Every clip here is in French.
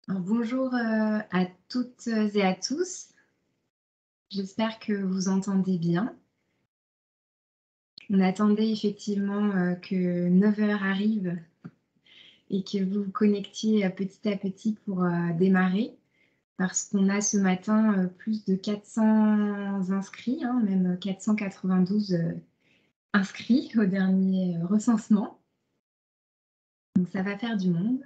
Alors, bonjour à toutes et à tous. J'espère que vous entendez bien. On attendait effectivement que 9 heures arrive et que vous vous connectiez petit à petit pour démarrer parce qu'on a ce matin plus de 400 inscrits, hein, même 492 inscrits au dernier recensement. Donc ça va faire du monde.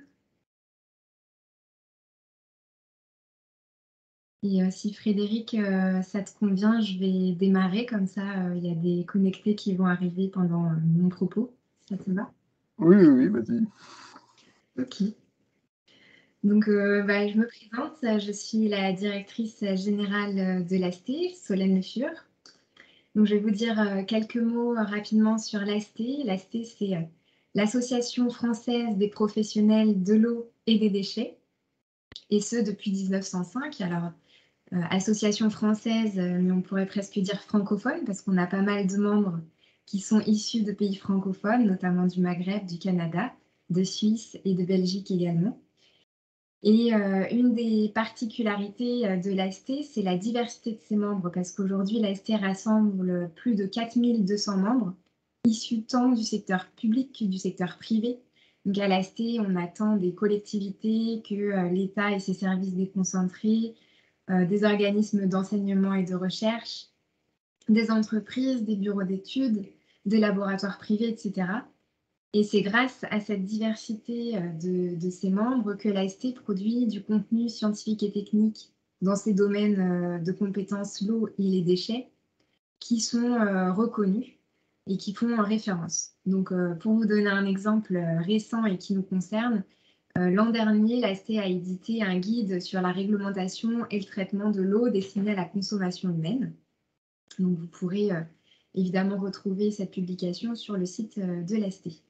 Et si Frédéric, ça te convient, je vais démarrer comme ça, il y a des connectés qui vont arriver pendant, mon propos. Ça te va? Oui, oui, oui, vas-y. OK. Donc, je me présente, je suis la directrice générale, de l'AST, Solène Le Fur. Donc je vais vous dire, quelques mots rapidement sur l'AST. L'AST, c'est, l'Association française des professionnels de l'eau et des déchets, et ce depuis 1905. Alors, association française, mais on pourrait presque dire francophone, parce qu'on a pas mal de membres qui sont issus de pays francophones, notamment du Maghreb, du Canada, de Suisse et de Belgique également. Et une des particularités de l'AST, c'est la diversité de ses membres, parce qu'aujourd'hui, l'AST rassemble plus de 4200 membres, issus tant du secteur public que du secteur privé. Donc à l'AST, on attend des collectivités que l'État et ses services déconcentrés, des organismes d'enseignement et de recherche, des entreprises, des bureaux d'études, des laboratoires privés, etc. Et c'est grâce à cette diversité de ses membres que l'AST produit du contenu scientifique et technique dans ses domaines de compétences, l'eau et les déchets, qui sont reconnus et qui font référence. Donc, pour vous donner un exemple récent et qui nous concerne, l'an dernier, l'AST a édité un guide sur la réglementation et le traitement de l'eau destinée à la consommation humaine. Donc, vous pourrez évidemment retrouver cette publication sur le site de l'AST.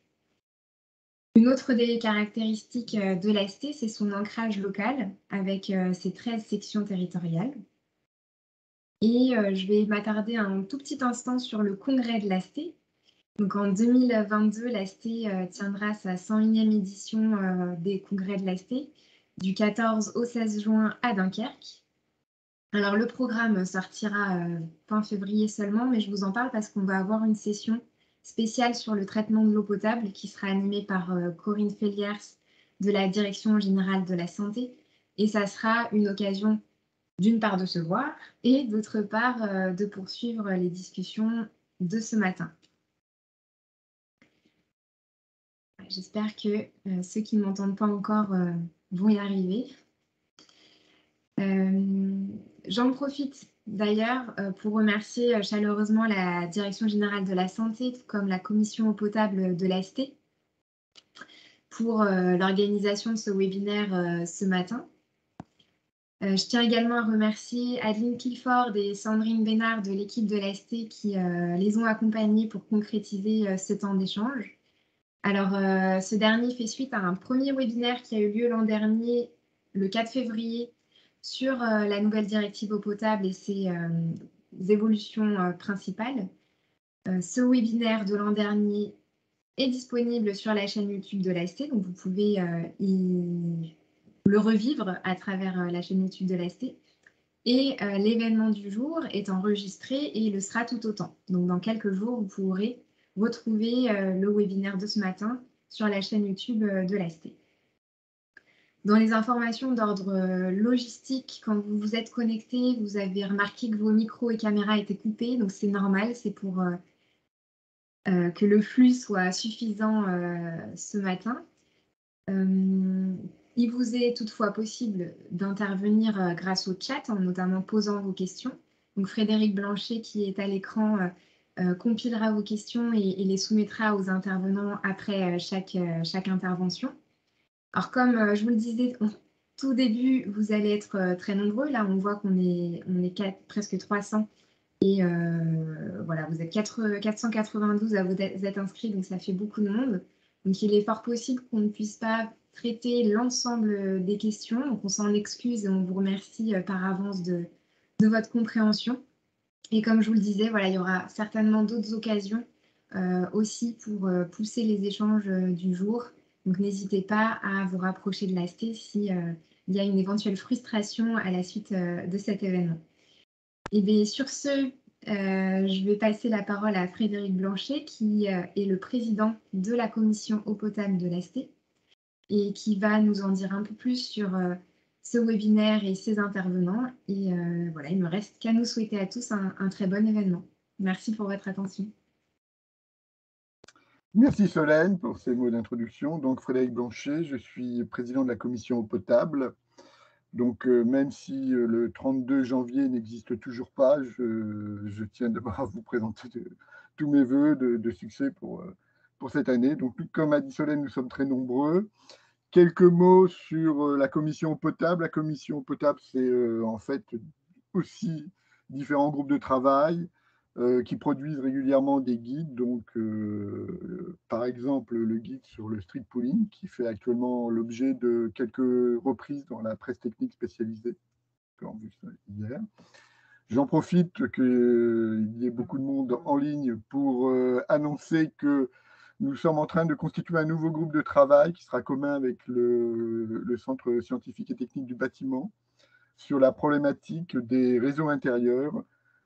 Une autre des caractéristiques de l'AST, c'est son ancrage local avec ses 13 sections territoriales. Et je vais m'attarder un tout petit instant sur le congrès de l'AST. Donc en 2022, l'AST tiendra sa 101e édition des congrès de l'AST du 14 au 16 juin à Dunkerque. Alors le programme sortira fin février seulement, mais je vous en parle parce qu'on va avoir une session spéciale sur le traitement de l'eau potable qui sera animée par Corinne Felliers de la Direction générale de la santé. Et ça sera une occasion d'une part de se voir et d'autre part de poursuivre les discussions de ce matin. J'espère que ceux qui ne m'entendent pas encore vont y arriver. J'en profite d'ailleurs pour remercier chaleureusement la Direction générale de la santé, tout comme la commission eau potable de l'AST, pour l'organisation de ce webinaire ce matin. Je tiens également à remercier Adeline Clifford et Sandrine Bénard de l'équipe de l'AST qui les ont accompagnés pour concrétiser ce temps d'échange. Alors, ce dernier fait suite à un premier webinaire qui a eu lieu l'an dernier, le 4 février, sur la nouvelle directive eau potable et ses évolutions principales. Ce webinaire de l'an dernier est disponible sur la chaîne YouTube de l'AST, donc vous pouvez le revivre à travers la chaîne YouTube de l'AST. Et l'événement du jour est enregistré et il le sera tout autant. Donc dans quelques jours, vous pourrez retrouver le webinaire de ce matin sur la chaîne YouTube de l'AST. Dans les informations d'ordre logistique, quand vous vous êtes connecté, vous avez remarqué que vos micros et caméras étaient coupés, donc c'est normal, c'est pour que le flux soit suffisant ce matin. Il vous est toutefois possible d'intervenir grâce au chat, en notamment posant vos questions. Donc Frédéric Blanchet, qui est à l'écran, compilera vos questions et les soumettra aux intervenants après chaque intervention. Alors comme je vous le disais au tout début, vous allez être très nombreux. Là, on voit qu'on est presque 300 et voilà, vous êtes 492 à vous êtes inscrits, donc ça fait beaucoup de monde. Donc il est fort possible qu'on ne puisse pas traiter l'ensemble des questions. Donc on s'en excuse et on vous remercie par avance de votre compréhension. Et comme je vous le disais, voilà, il y aura certainement d'autres occasions aussi pour pousser les échanges du jour. Donc n'hésitez pas à vous rapprocher de l'AST si il y a une éventuelle frustration à la suite de cet événement. Et bien, sur ce, je vais passer la parole à Frédéric Blanchet, qui est le président de la commission eau potable de l'AST et qui va nous en dire un peu plus sur ce webinaire et ses intervenants. Et voilà, il ne me reste qu'à nous souhaiter à tous un très bon événement. Merci pour votre attention. Merci Solène pour ces mots d'introduction. Donc Frédéric Blanchet, je suis président de la commission eau potable. Donc même si le 32 janvier n'existe toujours pas, je tiens d'abord à vous présenter tous mes voeux de succès pour cette année. Donc comme a dit Solène, nous sommes très nombreux. Quelques mots sur la commission eau potable. La commission eau potable, c'est en fait aussi différents groupes de travail qui produisent régulièrement des guides. Donc, par exemple, le guide sur le street pooling, qui fait actuellement l'objet de quelques reprises dans la presse technique spécialisée, on a vu ça hier. J'en profite qu'il y ait beaucoup de monde en ligne pour annoncer que nous sommes en train de constituer un nouveau groupe de travail qui sera commun avec le Centre scientifique et technique du bâtiment sur la problématique des réseaux intérieurs.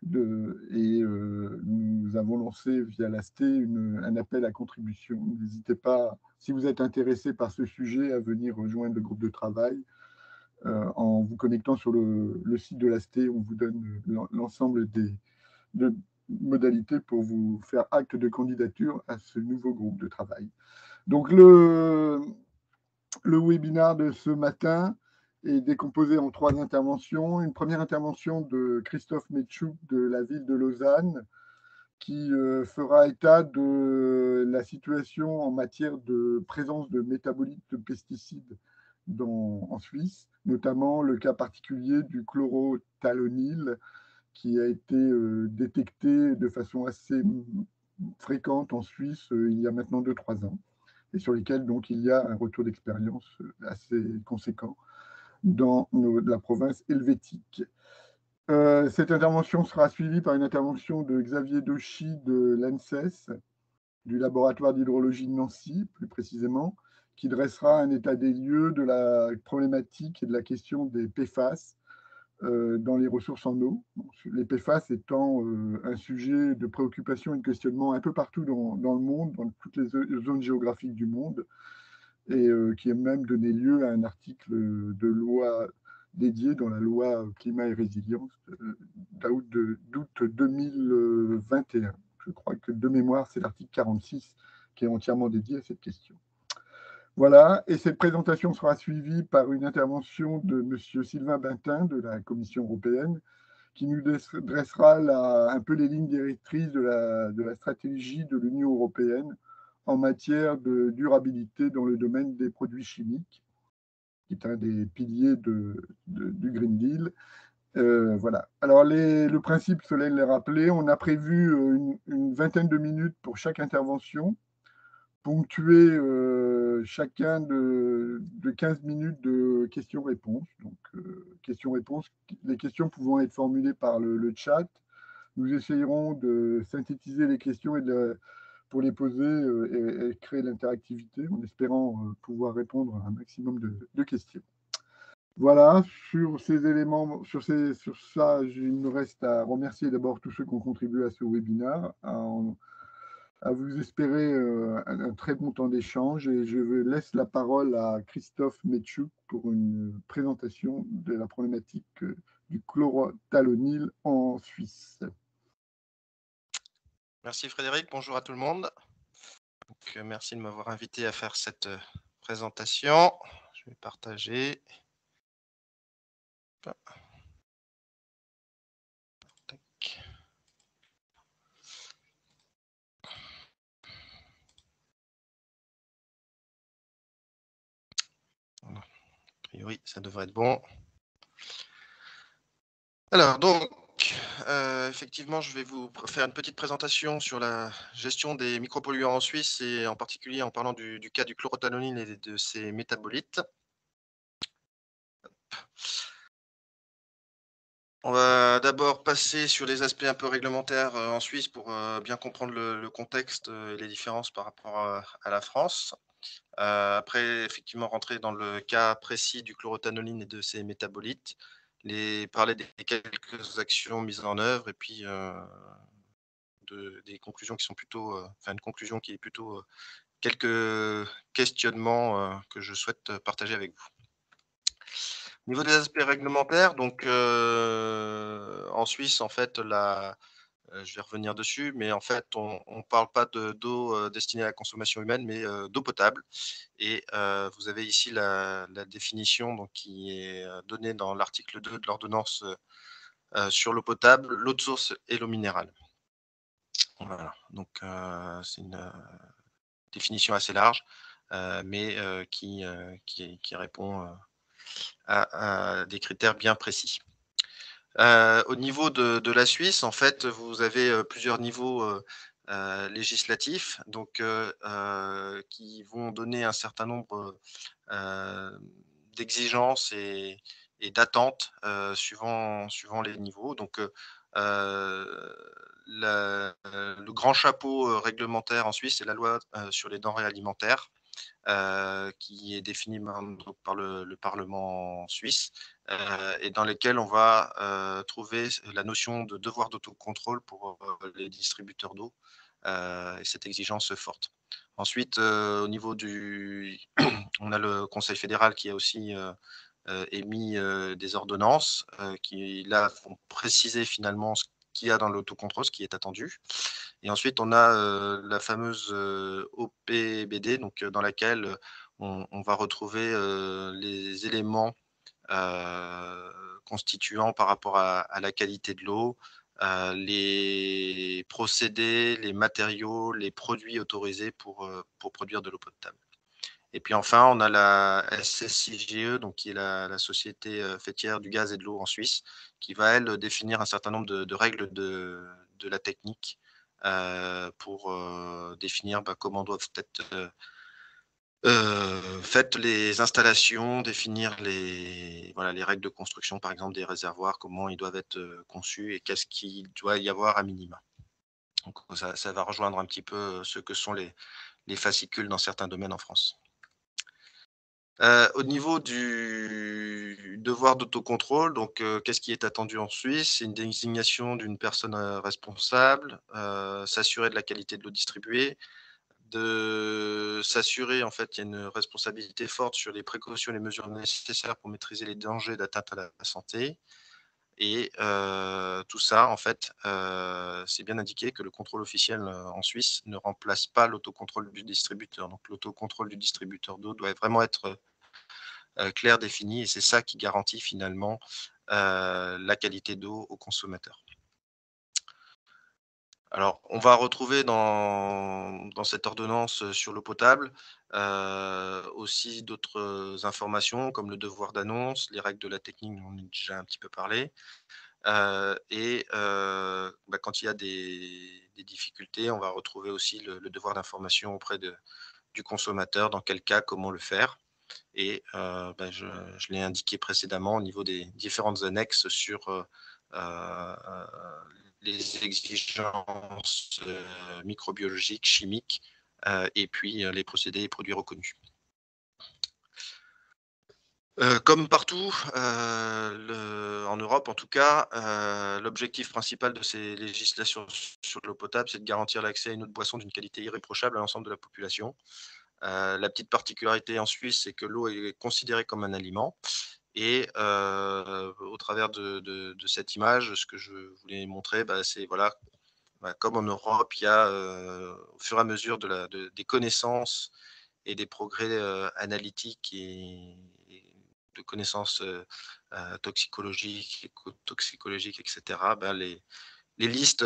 Nous avons lancé via l'AST un appel à contribution. N'hésitez pas, si vous êtes intéressé par ce sujet, à venir rejoindre le groupe de travail. En vous connectant sur le site de l'AST, on vous donne l'ensemble des modalités pour vous faire acte de candidature à ce nouveau groupe de travail. Donc le webinaire de ce matin est décomposé en 3 interventions. Une première intervention de Christophe Metchouk de la ville de Lausanne, qui fera état de la situation en matière de présence de métabolites de pesticides en Suisse, notamment le cas particulier du chlorothalonil, qui a été détecté de façon assez fréquente en Suisse il y a maintenant 2-3 ans, et sur lesquels donc il y a un retour d'expérience assez conséquent dans la province helvétique. Cette intervention sera suivie par une intervention de Xavier Dauchy de l'ANSES, du laboratoire d'hydrologie de Nancy, plus précisément, qui dressera un état des lieux de la problématique et de la question des PFAS dans les ressources en eau. Les PFAS étant un sujet de préoccupation et de questionnement un peu partout dans le monde, dans toutes les zones géographiques du monde, et qui a même donné lieu à un article de loi dédié dans la loi climat et résilience d'août 2021. Je crois que de mémoire, c'est l'article 46 qui est entièrement dédié à cette question. Voilà, et cette présentation sera suivie par une intervention de M. Sylvain Bintin de la Commission européenne, qui nous dressera un peu les lignes directrices de la stratégie de l'Union européenne en matière de durabilité dans le domaine des produits chimiques, qui est un des piliers du Green Deal. Voilà. Alors, le principe, Solène l'a rappelé, on a prévu une vingtaine de minutes pour chaque intervention, ponctué chacun de 15 minutes de questions-réponses. Donc, questions-réponses, les questions pouvant être formulées par le chat. Nous essayerons de synthétiser les questions pour les poser et créer l'interactivité en espérant pouvoir répondre à un maximum de questions. Voilà, sur ces éléments, sur ça, il me reste à remercier d'abord tous ceux qui ont contribué à ce webinaire, à vous espérer un très bon temps d'échange, et je laisse la parole à Christophe Metchouk pour une présentation de la problématique du chlorothalonil en Suisse. Merci Frédéric, bonjour à tout le monde. Donc, merci de m'avoir invité à faire cette présentation. Je vais partager. Tac. Voilà. A priori, ça devrait être bon. Alors, donc, effectivement, je vais vous faire une petite présentation sur la gestion des micropolluants en Suisse, et en particulier en parlant du cas du chlorothalonil et de ses métabolites. On va d'abord passer sur les aspects un peu réglementaires en Suisse pour bien comprendre le contexte et les différences par rapport à la France. Après, effectivement, rentrer dans le cas précis du chlorothalonil et de ses métabolites, parler des quelques actions mises en œuvre et puis des conclusions qui sont plutôt, enfin une conclusion qui est plutôt quelques questionnements que je souhaite partager avec vous. Au niveau des aspects réglementaires, donc en Suisse, en fait, je vais revenir dessus, mais en fait, on ne parle pas d'eau destinée à la consommation humaine, mais d'eau potable. Et vous avez ici la définition donc, qui est donnée dans l'article 2 de l'ordonnance sur l'eau potable, l'eau de source et l'eau minérale. Voilà, donc c'est une définition assez large, mais qui répond à des critères bien précis. Au niveau de la Suisse, en fait, vous avez plusieurs niveaux législatifs, donc qui vont donner un certain nombre d'exigences et d'attentes suivant les niveaux. Donc, le grand chapeau réglementaire en Suisse, c'est la loi sur les denrées alimentaires qui est défini donc par le Parlement suisse et dans lesquels on va trouver la notion de devoir d'autocontrôle pour les distributeurs d'eau et cette exigence forte. Ensuite, au niveau on a le Conseil fédéral qui a aussi émis des ordonnances qui, là, vont préciser finalement ce qu'il y a dans l'autocontrôle, ce qui est attendu. Et ensuite, on a la fameuse OPBD, donc dans laquelle on va retrouver les éléments constituants par rapport à la qualité de l'eau, les procédés, les matériaux, les produits autorisés pour produire de l'eau potable. Et puis enfin, on a la SSIGE, donc qui est la société faîtière du gaz et de l'eau en Suisse, qui va, elle, définir un certain nombre de règles de la technique pour définir comment doivent être faites les installations, définir voilà, les règles de construction, par exemple des réservoirs, comment ils doivent être conçus et qu'est-ce qu'il doit y avoir à minima. Donc ça va rejoindre un petit peu ce que sont les fascicules dans certains domaines en France. Au niveau du devoir d'autocontrôle, donc qu'est-ce qui est attendu en Suisse? C'est une désignation d'une personne responsable, s'assurer de la qualité de l'eau distribuée, de s'assurer, en fait, qu'il y a une responsabilité forte sur les précautions et les mesures nécessaires pour maîtriser les dangers d'atteinte à la santé. Et tout ça, en fait, c'est bien indiqué que le contrôle officiel en Suisse ne remplace pas l'autocontrôle du distributeur. Donc l'autocontrôle du distributeur d'eau doit vraiment être clair, défini, et c'est ça qui garantit finalement la qualité d'eau aux consommateurs. Alors, on va retrouver dans cette ordonnance sur l'eau potable aussi d'autres informations comme le devoir d'annonce, les règles de la technique, dont on a déjà un petit peu parlé. Et quand il y a des difficultés, on va retrouver aussi le devoir d'information auprès du consommateur, dans quel cas, comment le faire. Et je l'ai indiqué précédemment au niveau des différentes annexes sur les exigences microbiologiques, chimiques, et puis les procédés et produits reconnus. Comme partout en Europe en tout cas, l'objectif principal de ces législations sur l'eau potable, c'est de garantir l'accès à une eau de boisson d'une qualité irréprochable à l'ensemble de la population. La petite particularité en Suisse, c'est que l'eau est considérée comme un aliment et au travers de cette image, ce que je voulais montrer, c'est voilà, comme en Europe, il y a au fur et à mesure des connaissances et des progrès analytiques et de connaissances toxicologiques, écotoxicologiques, etc., les listes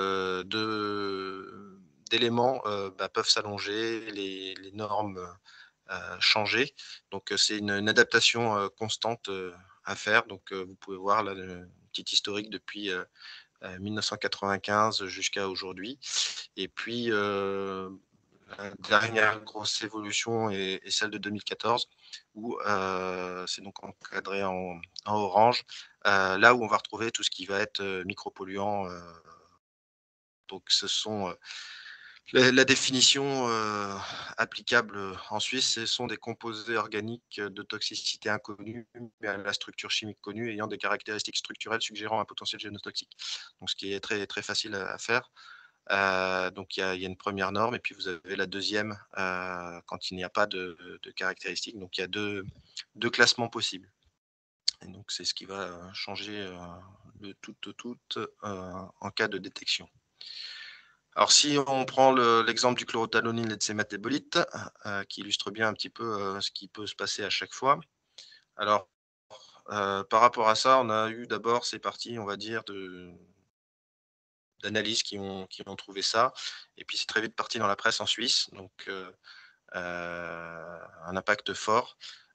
d'éléments peuvent s'allonger, les normes changer. Donc, c'est une adaptation constante à faire. Donc, vous pouvez voir là le petit historique depuis 1995 jusqu'à aujourd'hui. Et puis, la dernière grosse évolution est celle de 2014, où c'est donc encadré en orange, là où on va retrouver tout ce qui va être micropolluant. Donc, ce sont La définition applicable en Suisse, ce sont des composés organiques de toxicité inconnue, mais à la structure chimique connue, ayant des caractéristiques structurelles suggérant un potentiel génotoxique. Donc, ce qui est très, très facile à faire. Donc, il y a une première norme, et puis vous avez la deuxième quand il n'y a pas de caractéristiques. Donc, il y a deux classements possibles. Et donc, c'est ce qui va changer de tout en cas de détection. Alors, si on prend l'exemple du chlorothalonil et de ses métabolites, qui illustre bien un petit peu ce qui peut se passer à chaque fois. Alors, par rapport à ça, on a eu d'abord ces parties, on va dire, d'analyse qui ont trouvé ça. Et puis, c'est très vite parti dans la presse en Suisse. Donc, un impact fort.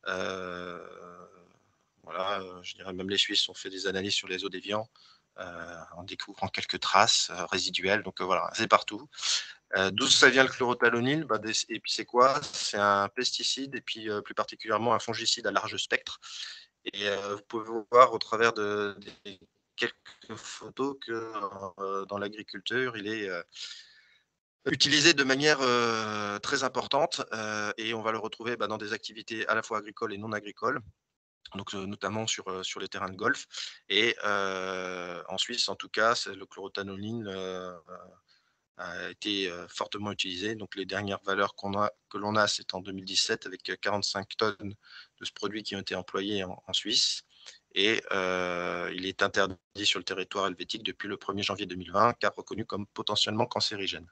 Voilà, je dirais même les Suisses ont fait des analyses sur les eaux déviants en découvrant quelques traces résiduelles. Donc, voilà, c'est partout. D'où ça vient le chlorothalonil? Et puis c'est quoi? C'est un pesticide et puis plus particulièrement un fongicide à large spectre. Et vous pouvez voir au travers des quelques photos que dans l'agriculture, il est utilisé de manière très importante et on va le retrouver dans des activités à la fois agricoles et non agricoles. Donc, notamment sur les terrains de golf. Et en Suisse, en tout cas, le chlorothalonil a été fortement utilisé. Donc, les dernières valeurs que l'on a, c'est en 2017 avec 45 tonnes de ce produit qui ont été employés en Suisse. Et il est interdit sur le territoire helvétique depuis le 1er janvier 2020, car reconnu comme potentiellement cancérigène.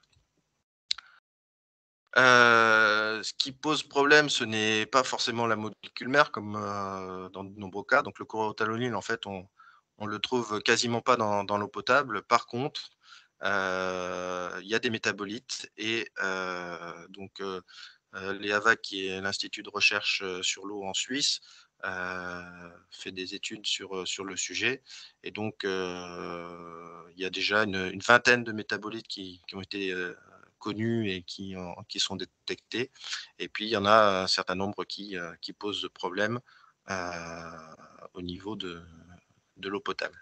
Ce qui pose problème, ce n'est pas forcément la molécule mère, comme dans de nombreux cas. Donc, le chlorothalonil, en fait, on le trouve quasiment pas dans l'eau potable. Par contre, il y a des métabolites et donc l'EAVAC, qui est l'Institut de recherche sur l'eau en Suisse, fait des études sur le sujet. Et donc, il y a déjà une vingtaine de métabolites qui ont été connus et qui sont détectés. Et puis, il y en a un certain nombre qui posent problème au niveau de l'eau potable.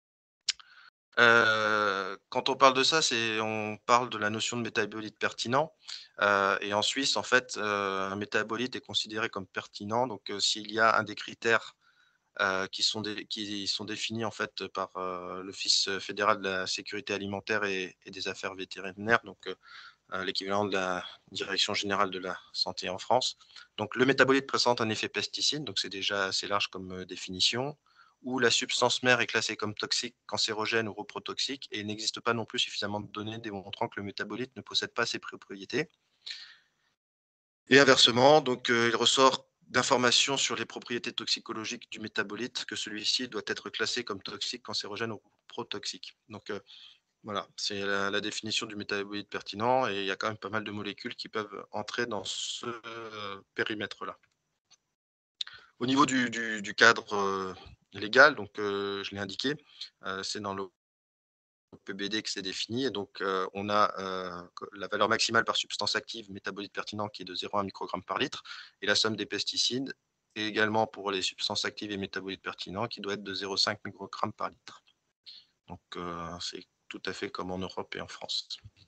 Quand on parle de ça, on parle de la notion de métabolite pertinent. Et en Suisse, en fait, un métabolite est considéré comme pertinent. Donc, s'il y a un des critères qui sont définis en fait par l'Office fédéral de la sécurité alimentaire et des affaires vétérinaires, donc l'équivalent de la Direction générale de la santé en France. Donc, le métabolite présente un effet pesticide, donc c'est déjà assez large comme définition, où la substance mère est classée comme toxique, cancérogène ou reprotoxique, et il n'existe pas non plus suffisamment de données démontrant que le métabolite ne possède pas ces propriétés. Et inversement, donc il ressort d'informations sur les propriétés toxicologiques du métabolite que celui-ci doit être classé comme toxique, cancérogène ou protoxique. Donc, voilà, c'est la définition du métabolite pertinent, et il y a quand même pas mal de molécules qui peuvent entrer dans ce périmètre-là. Au niveau du cadre légal, donc je l'ai indiqué, c'est dans le PBD que c'est défini, et donc on a la valeur maximale par substance active métabolite pertinent qui est de 0,1 microgramme par litre, et la somme des pesticides, et également pour les substances actives et métabolites pertinents, qui doit être de 0,5 microgramme par litre. Donc c'est tout à fait comme en Europe et en France.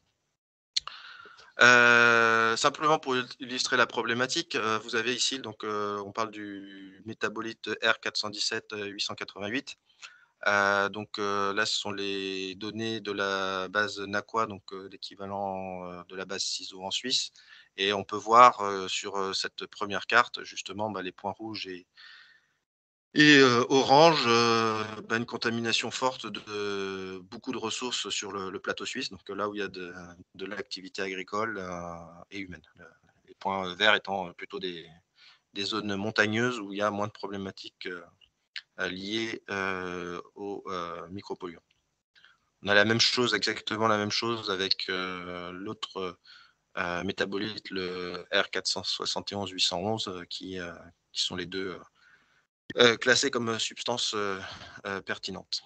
Simplement pour illustrer la problématique, vous avez ici, donc on parle du métabolite R417 888. Donc là, ce sont les données de la base NAQUA, donc l'équivalent de la base CISO en Suisse. Et on peut voir sur cette première carte, justement, les points rouges et orange, une contamination forte de beaucoup de ressources sur le plateau suisse, donc là où il y a de l'activité agricole et humaine. Les points verts étant plutôt des zones montagneuses où il y a moins de problématiques liées aux micropolluants. On a la même chose, exactement la même chose avec l'autre métabolite, le R471-811, qui sont les deux classés comme substances pertinentes.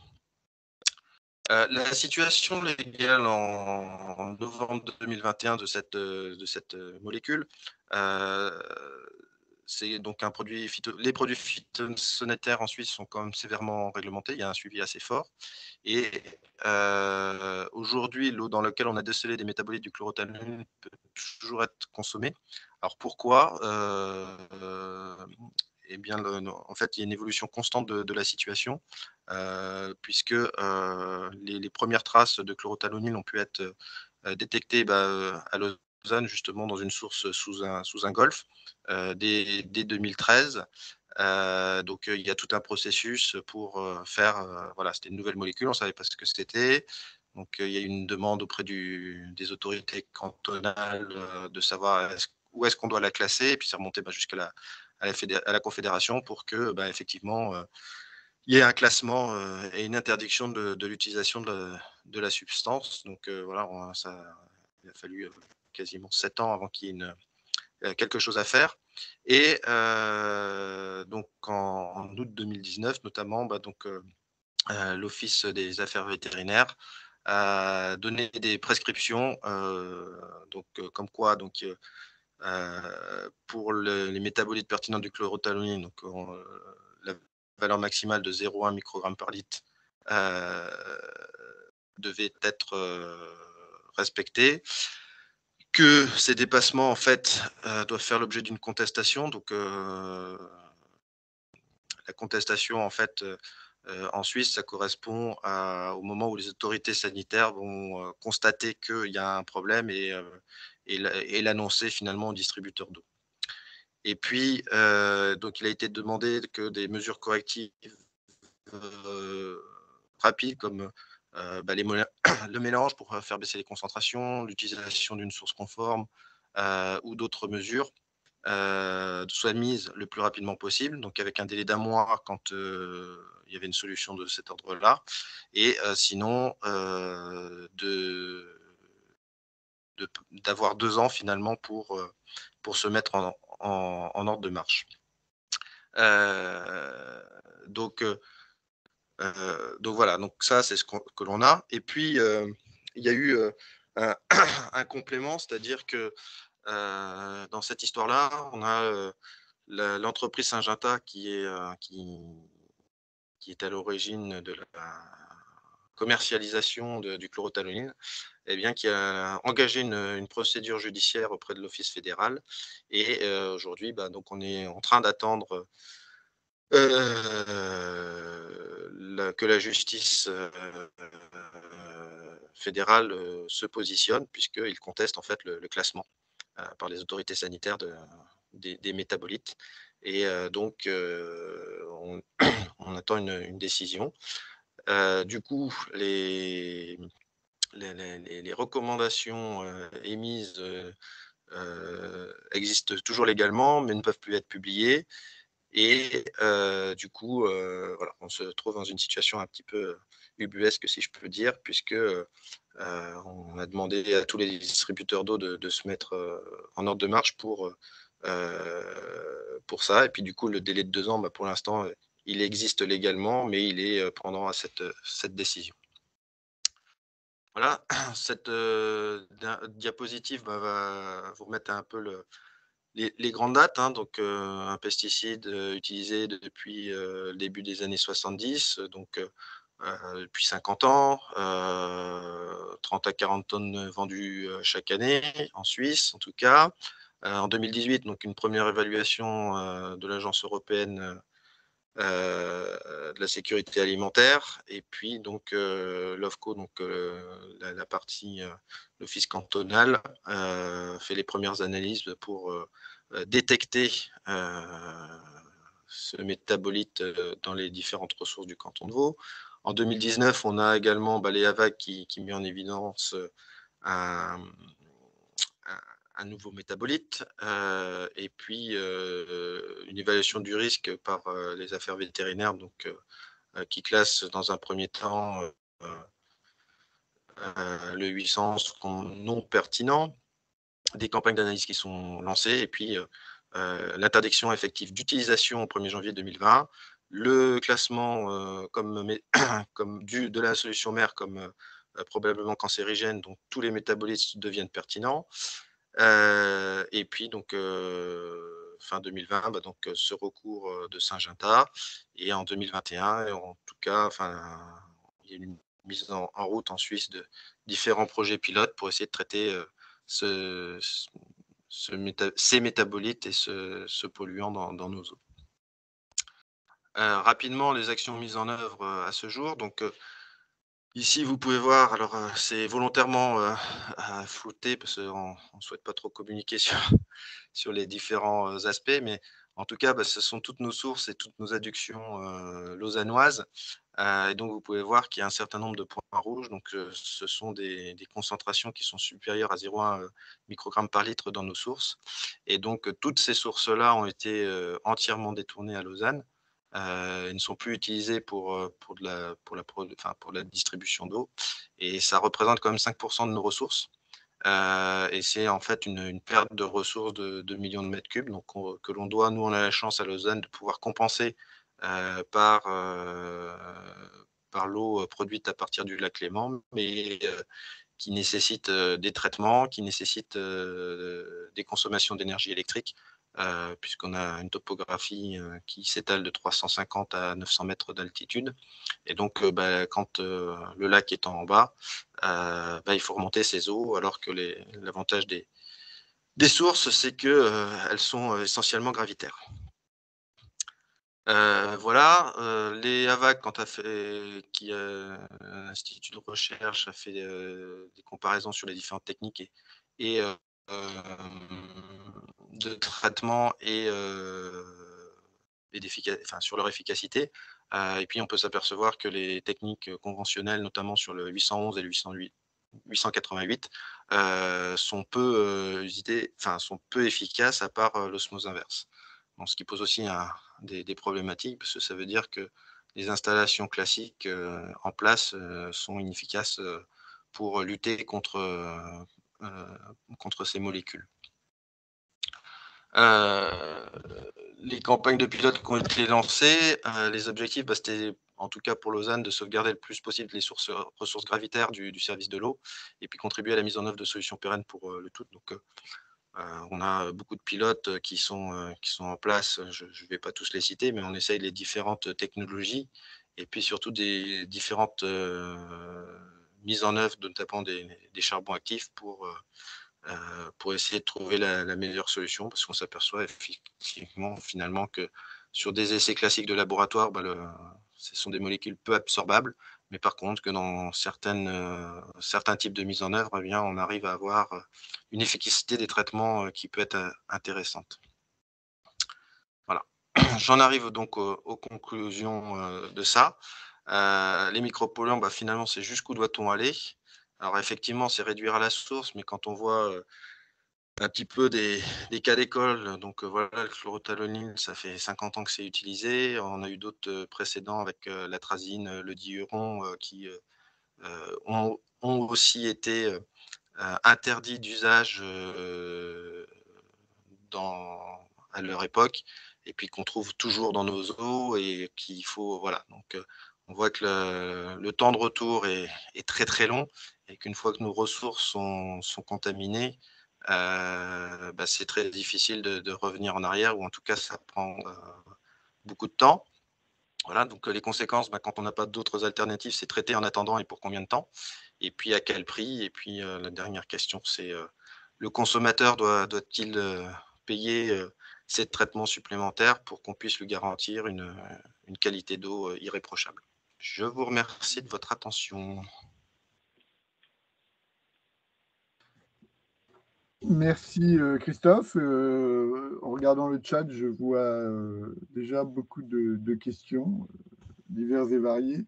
La situation légale en novembre 2021 de cette molécule, c'est donc un produit les produits phytosanitaires en Suisse sont quand même sévèrement réglementés. Il y a un suivi assez fort. Et aujourd'hui, l'eau dans laquelle on a décelé des métabolites du chlorothalonil peut toujours être consommée. Alors pourquoi? Eh bien, en fait, il y a une évolution constante de la situation, puisque les premières traces de chlorothalonil ont pu être détectées à Lausanne, justement, dans une source sous un golfe, dès 2013. Donc, il y a tout un processus pour faire, voilà, c'était une nouvelle molécule, on ne savait pas ce que c'était. Donc, il y a eu une demande auprès des autorités cantonales de savoir où est-ce qu'on doit la classer, et puis c'est remonté jusqu'à à la Confédération pour que, effectivement, il y ait un classement et une interdiction de l'utilisation de la substance. Donc, voilà, il a fallu quasiment 7 ans avant qu'il y ait quelque chose à faire. Et donc en août 2019 notamment, l'Office des affaires vétérinaires a donné des prescriptions, comme quoi pour les métabolites pertinents du chlorothalonil, donc la valeur maximale de 0,1 microgramme par litre devait être respectée, que ces dépassements en fait doivent faire l'objet d'une contestation. Donc la contestation en fait en Suisse, ça correspond au moment où les autorités sanitaires vont constater qu'il y a un problème et l'annoncer finalement au distributeur d'eau. Et puis, donc, il a été demandé que des mesures correctives rapides, comme le mélange pour faire baisser les concentrations, l'utilisation d'une source conforme ou d'autres mesures, soient mises le plus rapidement possible, donc avec un délai d'1 mois quand il y avait une solution de cet ordre-là, et sinon d'avoir 2 ans finalement pour se mettre en ordre de marche. Donc voilà, donc ça, c'est ce que l'on a. Et puis, il y a eu un, un complément, c'est-à-dire que dans cette histoire-là, on a l'entreprise Syngenta qui est à l'origine de la commercialisation du chlorothalonil, eh bien, qui a engagé une procédure judiciaire auprès de l'Office fédéral. Et aujourd'hui, donc on est en train d'attendre que la justice fédérale se positionne, puisqu'il conteste en fait le classement par les autorités sanitaires des métabolites. Et donc, on attend une décision. Du coup, les recommandations émises existent toujours légalement, mais ne peuvent plus être publiées. Et du coup, voilà, on se trouve dans une situation un petit peu ubuesque, si je peux dire, puisque on a demandé à tous les distributeurs d'eau de se mettre en ordre de marche pour ça. Et puis du coup, le délai de 2 ans, pour l'instant, il existe légalement, mais il est pendant à cette décision. Voilà, cette diapositive va vous remettre un peu les grandes dates, hein. Donc un pesticide utilisé depuis le début des années 70, donc depuis 50 ans, 30 à 40 tonnes vendues chaque année, en Suisse en tout cas. En 2018, donc une première évaluation de l'Agence européenne de la sécurité alimentaire, et puis donc l'OFCO, donc la partie, l'office cantonal, fait les premières analyses pour détecter ce métabolite dans les différentes ressources du canton de Vaud. En 2019, on a également les AVAC qui met en évidence un nouveau métabolite, et puis une évaluation du risque par les affaires vétérinaires, donc qui classe dans un premier temps le 800 comme non pertinent, des campagnes d'analyse qui sont lancées, et puis l'interdiction effective d'utilisation au 1er janvier 2020, le classement comme de la solution mère comme probablement cancérigène, donc tous les métabolites deviennent pertinents. Et puis donc fin 2020, donc ce recours de Syngenta. Et en 2021, et en tout cas, il y a eu une mise en route en Suisse de différents projets pilotes pour essayer de traiter ces métabolites et ce polluant dans nos eaux. Rapidement, les actions mises en œuvre à ce jour. Donc, ici, vous pouvez voir, alors c'est volontairement flouté parce qu'on ne souhaite pas trop communiquer sur les différents aspects, mais en tout cas, ce sont toutes nos sources et toutes nos adductions lausannoises. Et donc, vous pouvez voir qu'il y a un certain nombre de points rouges. Donc, ce sont des concentrations qui sont supérieures à 0,1 microgramme par litre dans nos sources. Et donc, toutes ces sources-là ont été entièrement détournées à Lausanne. Ils ne sont plus utilisés pour la distribution d'eau. Et ça représente quand même 5% de nos ressources. Et c'est en fait une perte de ressources de 2 millions de mètres cubes, donc que l'on doit, nous on a la chance à Lausanne de pouvoir compenser par l'eau produite à partir du lac Léman, mais qui nécessite des traitements, qui nécessite des consommations d'énergie électrique, puisqu'on a une topographie qui s'étale de 350 à 900 mètres d'altitude. Et donc, quand le lac est en bas, il faut remonter ces eaux, alors que l'avantage des sources, c'est qu'elles sont essentiellement gravitaires. Voilà, les AVAC, quand l'Institut de recherche a fait des comparaisons sur les différentes techniques et de traitement et sur leur efficacité. Et puis on peut s'apercevoir que les techniques conventionnelles, notamment sur le 811 et le 888, sont peu efficaces, à part l'osmose inverse. Donc, ce qui pose aussi des problématiques, parce que ça veut dire que les installations classiques en place sont inefficaces pour lutter contre ces molécules. Les campagnes de pilotes qui ont été lancées, les objectifs, c'était en tout cas pour Lausanne de sauvegarder le plus possible les ressources gravitaires du service de l'eau, et puis contribuer à la mise en œuvre de solutions pérennes pour le tout. Donc, on a beaucoup de pilotes qui sont en place. Je ne vais pas tous les citer, mais on essaye les différentes technologies, et puis surtout des différentes mises en œuvre, notamment des charbons actifs pour essayer de trouver la meilleure solution, parce qu'on s'aperçoit effectivement finalement que sur des essais classiques de laboratoire, ce sont des molécules peu absorbables, mais par contre que dans certains types de mise en œuvre, on arrive à avoir une efficacité des traitements qui peut être intéressante. Voilà. J'en arrive donc aux conclusions de ça. Les micropolluants, finalement, c'est jusqu'où doit-on aller? Alors effectivement, c'est réduire à la source, mais quand on voit un petit peu des cas d'école, donc voilà, le chlorothalonil, ça fait 50 ans que c'est utilisé. On a eu d'autres précédents avec l'atrazine, le diuron, qui ont aussi été interdits d'usage à leur époque, et puis qu'on trouve toujours dans nos eaux, et qu'il faut, voilà. Donc on voit que le temps de retour est très très long, et qu'une fois que nos ressources sont contaminées, c'est très difficile de revenir en arrière, ou en tout cas ça prend beaucoup de temps. Voilà, donc les conséquences, quand on n'a pas d'autres alternatives, c'est traiter en attendant, et pour combien de temps, et puis à quel prix. Et puis la dernière question, c'est le consommateur doit-il payer ces traitements supplémentaires pour qu'on puisse lui garantir une qualité d'eau irréprochable. Je vous remercie de votre attention. Merci Christophe. En regardant le chat, je vois déjà beaucoup de questions diverses et variées.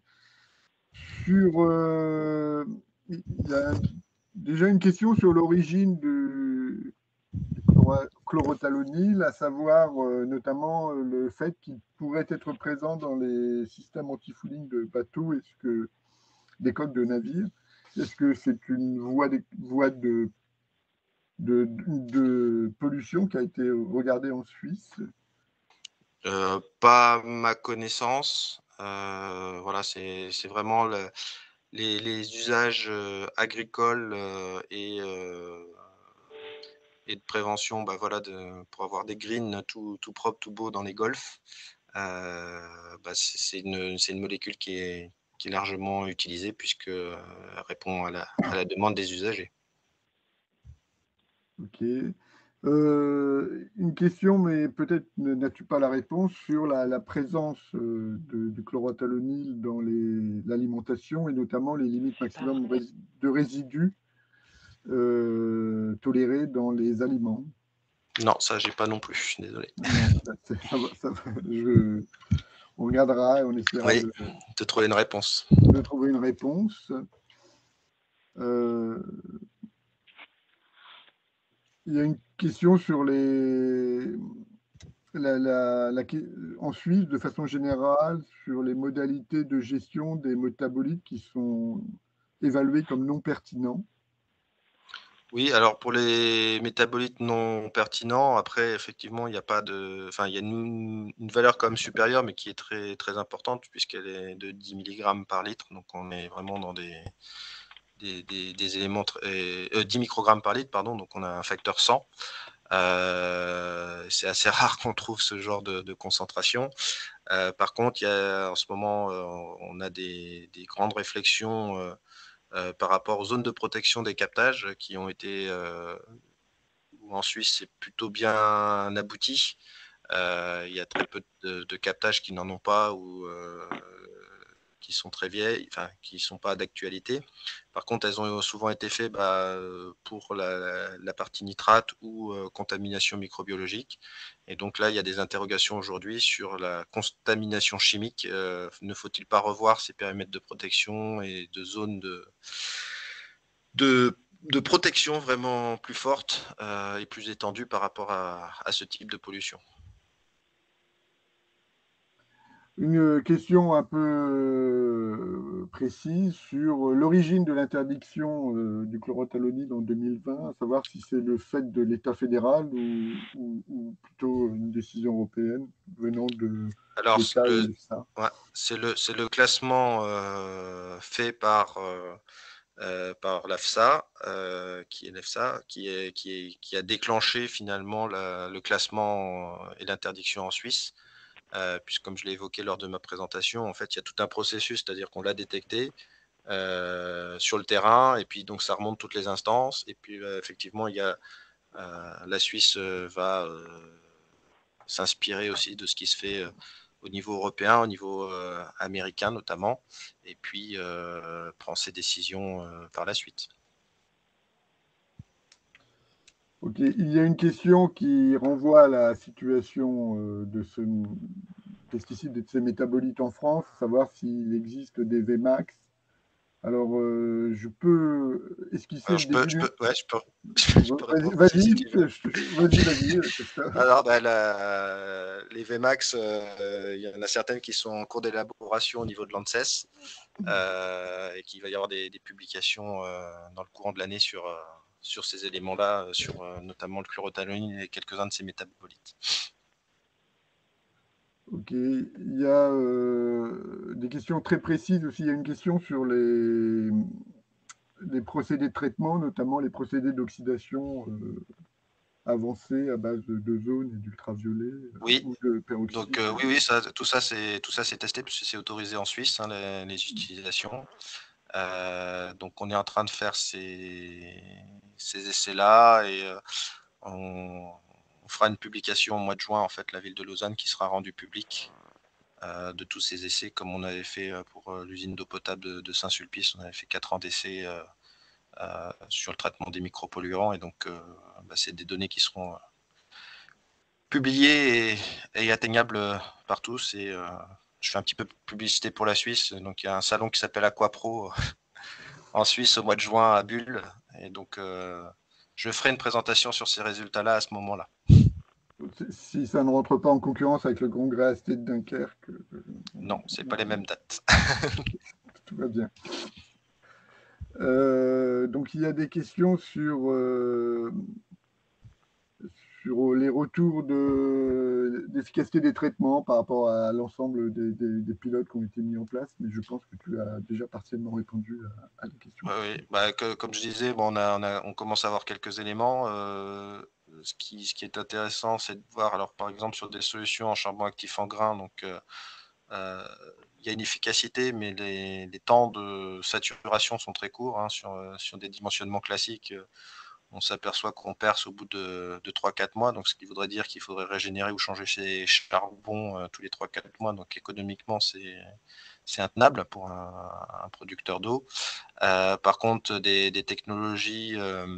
Il y a déjà une question sur l'origine du chlorothalonil, à savoir notamment le fait qu'il pourrait être présent dans les systèmes anti-fouling de bateaux des coques de navires. Est-ce que c'est une voie de pollution qui a été regardée en Suisse? Pas à ma connaissance. Voilà, c'est vraiment les usages agricoles et et de prévention, voilà, pour avoir des greens tout propres, tout beaux dans les golfs. C'est une molécule qui est largement utilisée puisque, elle répond à la demande des usagers. OK. Une question, mais peut-être n'as-tu pas la réponse sur la présence, du chlorothalonil dans l'alimentation et notamment les limites C'est pas maximum vrai. de résidus, tolérés dans les aliments? Non, ça j'ai pas non plus, je suis désolé. Non, ça va, on regardera et on essaiera Oui, de trouver une réponse. de trouver une réponse. Heu, il y a une question sur en Suisse, de façon générale, sur les modalités de gestion des métabolites qui sont évalués comme non pertinents. Oui, alors pour les métabolites non pertinents, après effectivement, il n'y a pas il y a une valeur quand même supérieure, mais qui est très, très importante puisqu'elle est de 10 milligrammes par litre. Donc on est vraiment dans des éléments très 10 microgrammes par litre, pardon, donc on a un facteur 100. C'est assez rare qu'on trouve ce genre de concentration. Par contre, il y a en ce moment, on a des grandes réflexions, par rapport aux zones de protection des captages qui ont été, où en Suisse, c'est plutôt bien abouti. Il y a très peu de captages qui n'en ont pas ou qui sont très vieilles, enfin, qui ne sont pas d'actualité. Par contre, elles ont souvent été faites pour la partie nitrate ou contamination microbiologique. Et donc là, il y a des interrogations aujourd'hui sur la contamination chimique. Ne faut-il pas revoir ces périmètres de protection et de zones de protection vraiment plus fortes et plus étendues par rapport à ce type de pollution? Une question un peu précise sur l'origine de l'interdiction du chlorothalonil en 2020, à savoir si c'est le fait de l'État fédéral ou plutôt une décision européenne venant de Alors, l'État et l'EFSA. ouais, c'est le classement fait par l'AFSA, qui est l'EFSA, qui a déclenché finalement le classement et l'interdiction en Suisse. Puisque comme je l'ai évoqué lors de ma présentation, en fait, il y a tout un processus, c'est-à-dire qu'on l'a détecté sur le terrain, et puis donc ça remonte toutes les instances, et puis effectivement, il y a la Suisse va s'inspirer aussi de ce qui se fait au niveau européen, au niveau américain notamment, et puis prend ses décisions par la suite. Ok, il y a une question qui renvoie à la situation de ce pesticide et de ces métabolites en France, savoir s'il existe des Vmax. Alors, je peux esquisser Alors le début ouais, je peux répondre aussi si tu veux. Vas-y, Christophe. Alors, les Vmax, il y en a certaines qui sont en cours d'élaboration au niveau de l'ANSES et qu'il va y avoir des publications dans le courant de l'année sur ces éléments-là, sur notamment le chlorothalonil et quelques-uns de ces métabolites. Ok, il y a des questions très précises aussi. Il y a une question sur les procédés de traitement, notamment les procédés d'oxydation avancés à base d'ozone et d'ultraviolet Oui, ou de peroxyde. donc oui, tout ça c'est testé puisque c'est autorisé en Suisse, hein, les utilisations. Donc on est en train de faire ces essais-là et on fera une publication au mois de juin, en fait, la ville de Lausanne qui sera rendue publique de tous ces essais, comme on avait fait pour l'usine d'eau potable de Saint-Sulpice. On avait fait 4 ans d'essais sur le traitement des micropolluants, et donc c'est des données qui seront publiées et atteignables par tous. Et je fais un petit peu de publicité pour la Suisse. Donc il y a un salon qui s'appelle Aquapro en Suisse au mois de juin à Bulle, et donc je ferai une présentation sur ces résultats-là à ce moment-là. Si ça ne rentre pas en concurrence avec le congrès AST de Dunkerque. Non, c'est pas les mêmes dates. Tout va bien. Donc il y a des questions sur sur les retours d'efficacité des traitements par rapport à l'ensemble des pilotes qui ont été mis en place, mais je pense que tu as déjà partiellement répondu à la question. Oui, bah, comme je disais, bon, on commence à avoir quelques éléments. Ce qui est intéressant, c'est de voir, alors par exemple sur des solutions en charbon actif en grain, donc il y a une efficacité, mais les temps de saturation sont très courts, hein, sur des dimensionnements classiques. On s'aperçoit qu'on perce au bout de 3-4 mois, donc ce qui voudrait dire qu'il faudrait régénérer ou changer ses charbons tous les 3-4 mois. Donc économiquement, c'est intenable pour un producteur d'eau. Par contre, des technologies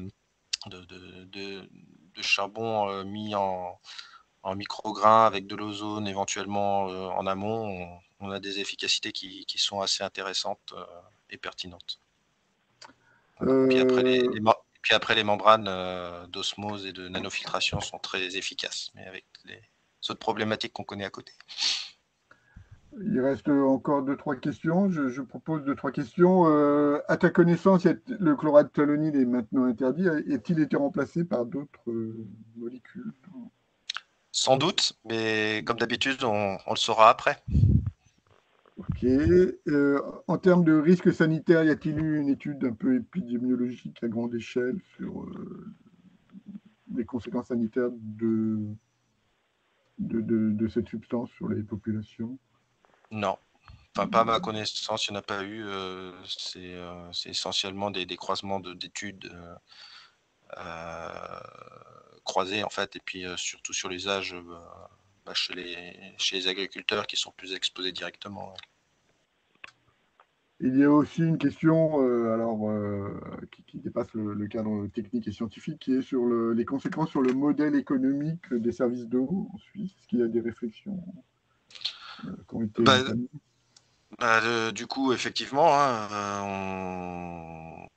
de charbon mis en micrograins avec de l'ozone éventuellement en amont, on a des efficacités qui sont assez intéressantes et pertinentes. Voilà. Puis après, les membranes d'osmose et de nanofiltration sont très efficaces, mais avec les autres problématiques qu'on connaît à côté. Il reste encore 2-3 questions. Je propose 2-3 questions. À ta connaissance, le chlorate de thalonyle est maintenant interdit. Est-il été remplacé par d'autres molécules? Sans doute, mais comme d'habitude, on le saura après. Ok. En termes de risque sanitaire, y a-t-il eu une étude un peu épidémiologique à grande échelle sur les conséquences sanitaires de cette substance sur les populations? Non. Enfin, pas à ma connaissance, il n'y en a pas eu. C'est essentiellement des croisements d'études croisées, en fait, et puis surtout sur l'usage chez les agriculteurs qui sont plus exposés directement. Ouais. Il y a aussi une question qui dépasse le cadre technique et scientifique, qui est sur les conséquences sur le modèle économique des services d'eau en Suisse. Est-ce qu'il y a des réflexions qui ont été entamées? Du coup, effectivement, hein,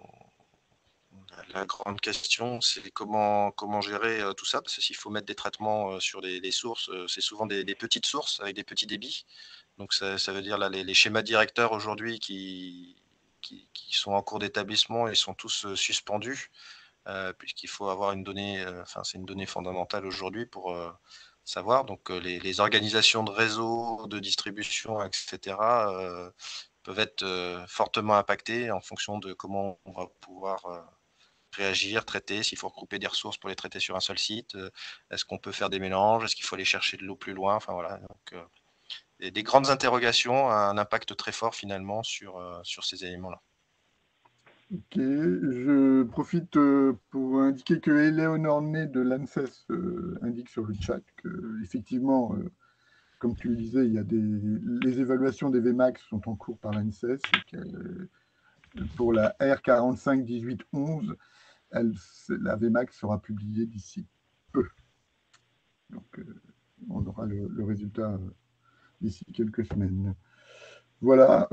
la grande question, c'est comment gérer tout ça, parce que s'il faut mettre des traitements sur les sources, c'est souvent des petites sources avec des petits débits. Donc ça veut dire là, les schémas directeurs aujourd'hui qui sont en cours d'établissement, ils sont tous suspendus, puisqu'il faut avoir une donnée, c'est une donnée fondamentale aujourd'hui pour savoir. Donc les organisations de réseau, de distribution, etc., peuvent être fortement impactées en fonction de comment on va pouvoir réagir, traiter, s'il faut regrouper des ressources pour les traiter sur un seul site, est-ce qu'on peut faire des mélanges, est-ce qu'il faut aller chercher de l'eau plus loin, enfin voilà. Donc, des grandes interrogations, un impact très fort finalement sur ces éléments-là. Ok, je profite pour indiquer que Éléonore Ney de l'ANSES indique sur le chat que effectivement, comme tu le disais, les évaluations des Vmax sont en cours par l'ANSES et que pour la R451811, la Vmax sera publiée d'ici peu. Donc, on aura le résultat d'ici quelques semaines. Voilà.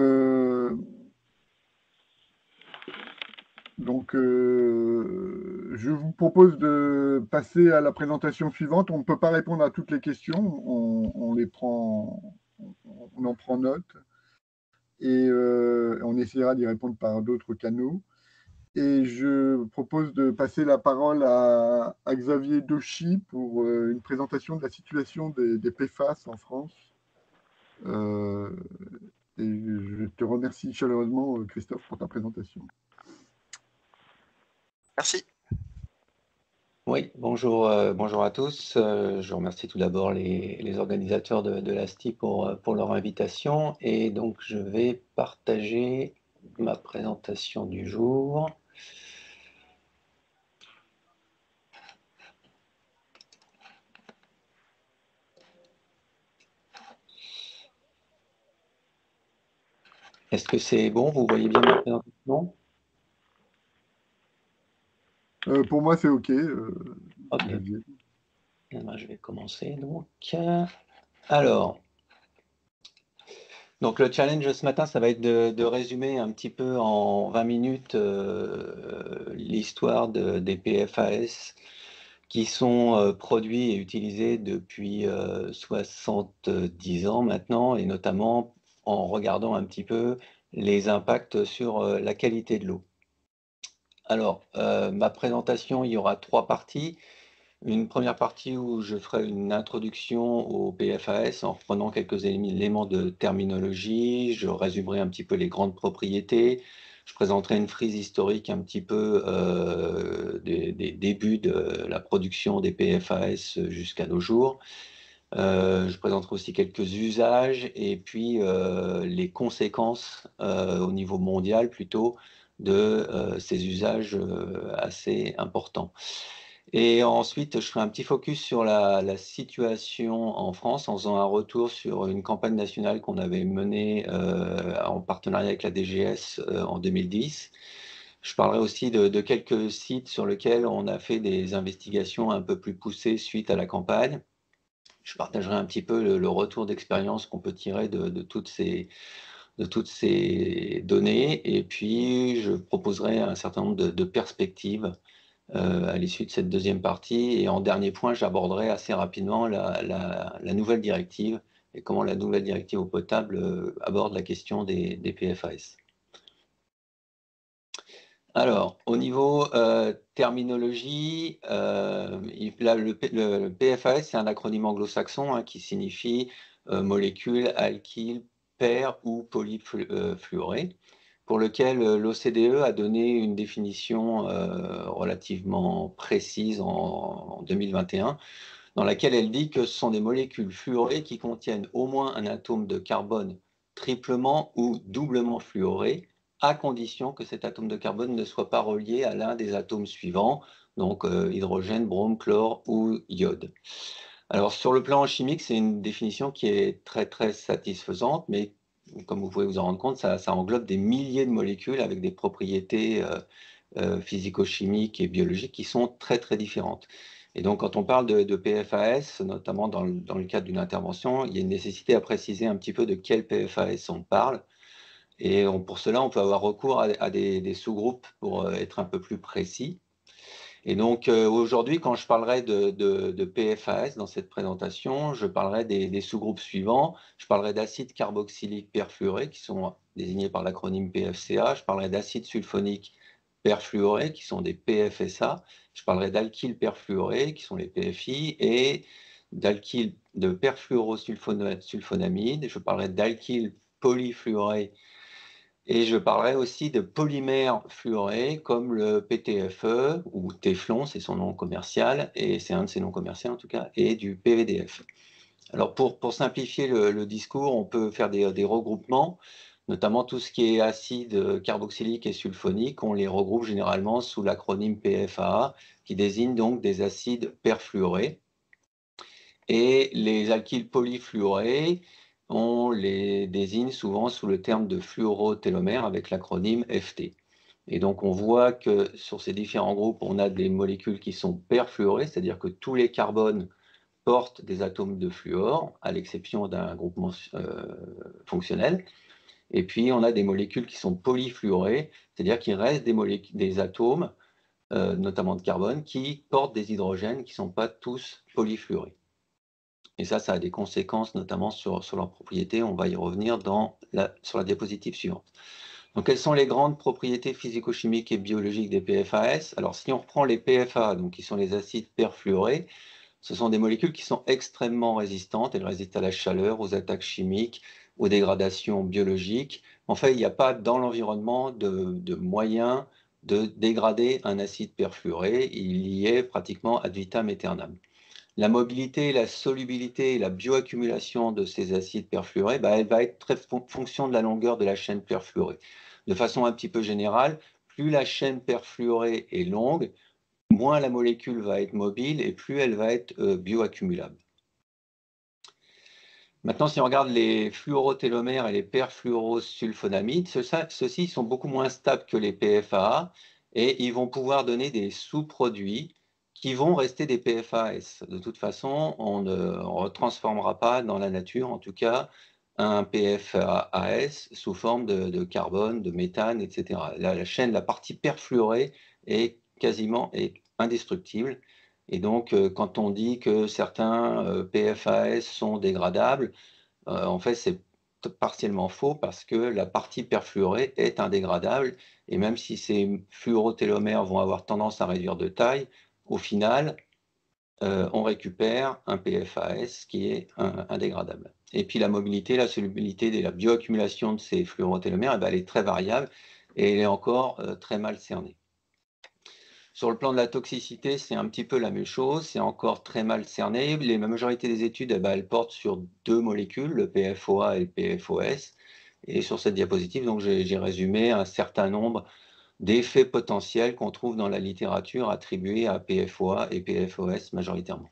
Donc, je vous propose de passer à la présentation suivante. On ne peut pas répondre à toutes les questions. On en prend note et on essaiera d'y répondre par d'autres canaux. Et je propose de passer la parole à Xavier Dauchy pour une présentation de la situation des PFAS en France. Et je te remercie chaleureusement, Christophe, pour ta présentation. Merci. Oui, bonjour à tous. Je remercie tout d'abord les organisateurs de l'ASTI pour leur invitation. Et donc, je vais partager ma présentation du jour. Est-ce que c'est bon? Vous voyez bien ma présentation? Pour moi, c'est OK. Ok. Je vais commencer donc. Alors, le challenge ce matin, ça va être de résumer un petit peu en 20 minutes l'histoire des PFAS qui sont produits et utilisés depuis 70 ans maintenant, et notamment en regardant un petit peu les impacts sur la qualité de l'eau. Alors, ma présentation, il y aura 3 parties. Une première partie où je ferai une introduction au PFAS en reprenant quelques éléments de terminologie. Je résumerai un petit peu les grandes propriétés. Je présenterai une frise historique un petit peu des débuts de la production des PFAS jusqu'à nos jours. Je présenterai aussi quelques usages et puis les conséquences au niveau mondial plutôt de ces usages assez importants. Et ensuite, je ferai un petit focus sur la situation en France en faisant un retour sur une campagne nationale qu'on avait menée en partenariat avec la DGS en 2010. Je parlerai aussi de quelques sites sur lesquels on a fait des investigations un peu plus poussées suite à la campagne. Je partagerai un petit peu le retour d'expérience qu'on peut tirer de toutes ces données et puis je proposerai un certain nombre de perspectives à l'issue de cette deuxième partie. Et en dernier point, j'aborderai assez rapidement la nouvelle directive et comment la nouvelle directive eau potable aborde la question des PFAS. Alors, au niveau terminologie, le PFAS, c'est un acronyme anglo-saxon qui signifie molécule alkyle pair ou polyfluorée, pour lequel l'OCDE a donné une définition relativement précise en 2021, dans laquelle elle dit que ce sont des molécules fluorées qui contiennent au moins un atome de carbone triplement ou doublement fluoré, à condition que cet atome de carbone ne soit pas relié à l'un des atomes suivants, donc hydrogène, brome, chlore ou iode. Alors sur le plan chimique, c'est une définition qui est très très satisfaisante, mais comme vous pouvez vous en rendre compte, ça englobe des milliers de molécules avec des propriétés physico-chimiques et biologiques qui sont très très différentes. Et donc quand on parle de PFAS, notamment dans le cadre d'une intervention, il y a une nécessité à préciser un petit peu de quel PFAS on parle. Et pour cela, on peut avoir recours à des sous-groupes pour être un peu plus précis. Et donc aujourd'hui, quand je parlerai de PFAS dans cette présentation, je parlerai des sous-groupes suivants. Je parlerai d'acide carboxylique perfluoré, qui sont désignés par l'acronyme PFCA. Je parlerai d'acide sulfonique perfluoré, qui sont des PFSA. Je parlerai d'alkyle perfluoré, qui sont les PFI, et d'alkyle de perfluorosulfonamide. Je parlerai d'alkyle polyfluoré. Et je parlerai aussi de polymères fluorés comme le PTFE ou Teflon, c'est son nom commercial, et c'est un de ses noms commerciaux en tout cas, et du PVDF. Alors pour simplifier le discours, on peut faire des regroupements, notamment tout ce qui est acide carboxylique et sulfonique, on les regroupe généralement sous l'acronyme PFAA, qui désigne donc des acides perfluorés. Et les alkyles polyfluorés, on les désigne souvent sous le terme de fluorotélomère avec l'acronyme FT. Et donc on voit que sur ces différents groupes, on a des molécules qui sont perfluorées, c'est-à-dire que tous les carbones portent des atomes de fluor, à l'exception d'un groupement fonctionnel. Et puis on a des molécules qui sont polyfluorées, c'est-à-dire qu'il reste des atomes, notamment de carbone, qui portent des hydrogènes qui ne sont pas tous polyfluorés. Et ça a des conséquences notamment sur leurs propriétés. On va y revenir sur la diapositive suivante. Donc, quelles sont les grandes propriétés physico-chimiques et biologiques des PFAS? Alors, si on reprend les PFA, donc, qui sont les acides perfluorés, ce sont des molécules qui sont extrêmement résistantes. Elles résistent à la chaleur, aux attaques chimiques, aux dégradations biologiques. En fait, il n'y a pas dans l'environnement de moyen de dégrader un acide perfluoré. Il y est pratiquement ad vitam aeternam. La mobilité, la solubilité et la bioaccumulation de ces acides perfluorés, elle va être très fonction de la longueur de la chaîne perfluorée. De façon un petit peu générale, plus la chaîne perfluorée est longue, moins la molécule va être mobile et plus elle va être bioaccumulable. Maintenant, si on regarde les fluorotélomères et les perfluorosulfonamides, ceux-ci sont beaucoup moins stables que les PFAA et ils vont pouvoir donner des sous-produits qui vont rester des PFAS. De toute façon, on ne retransformera pas dans la nature, en tout cas, un PFAS sous forme de carbone, de méthane, etc. La partie perfluorée est quasiment indestructible. Et donc, quand on dit que certains PFAS sont dégradables, en fait, c'est partiellement faux parce que la partie perfluorée est indégradable. Et même si ces fluorotélomères vont avoir tendance à réduire de taille, au final, on récupère un PFAS qui est indégradable. Et puis la mobilité, la solubilité de la bioaccumulation de ces fluorotélomères, elle est très variable et elle est encore très mal cernée. Sur le plan de la toxicité, c'est un petit peu la même chose, c'est encore très mal cerné. La majorité des études, elles portent sur 2 molécules, le PFOA et le PFOS. Et sur cette diapositive, donc j'ai résumé un certain nombre d'effets potentiels qu'on trouve dans la littérature attribués à PFOA et PFOS majoritairement.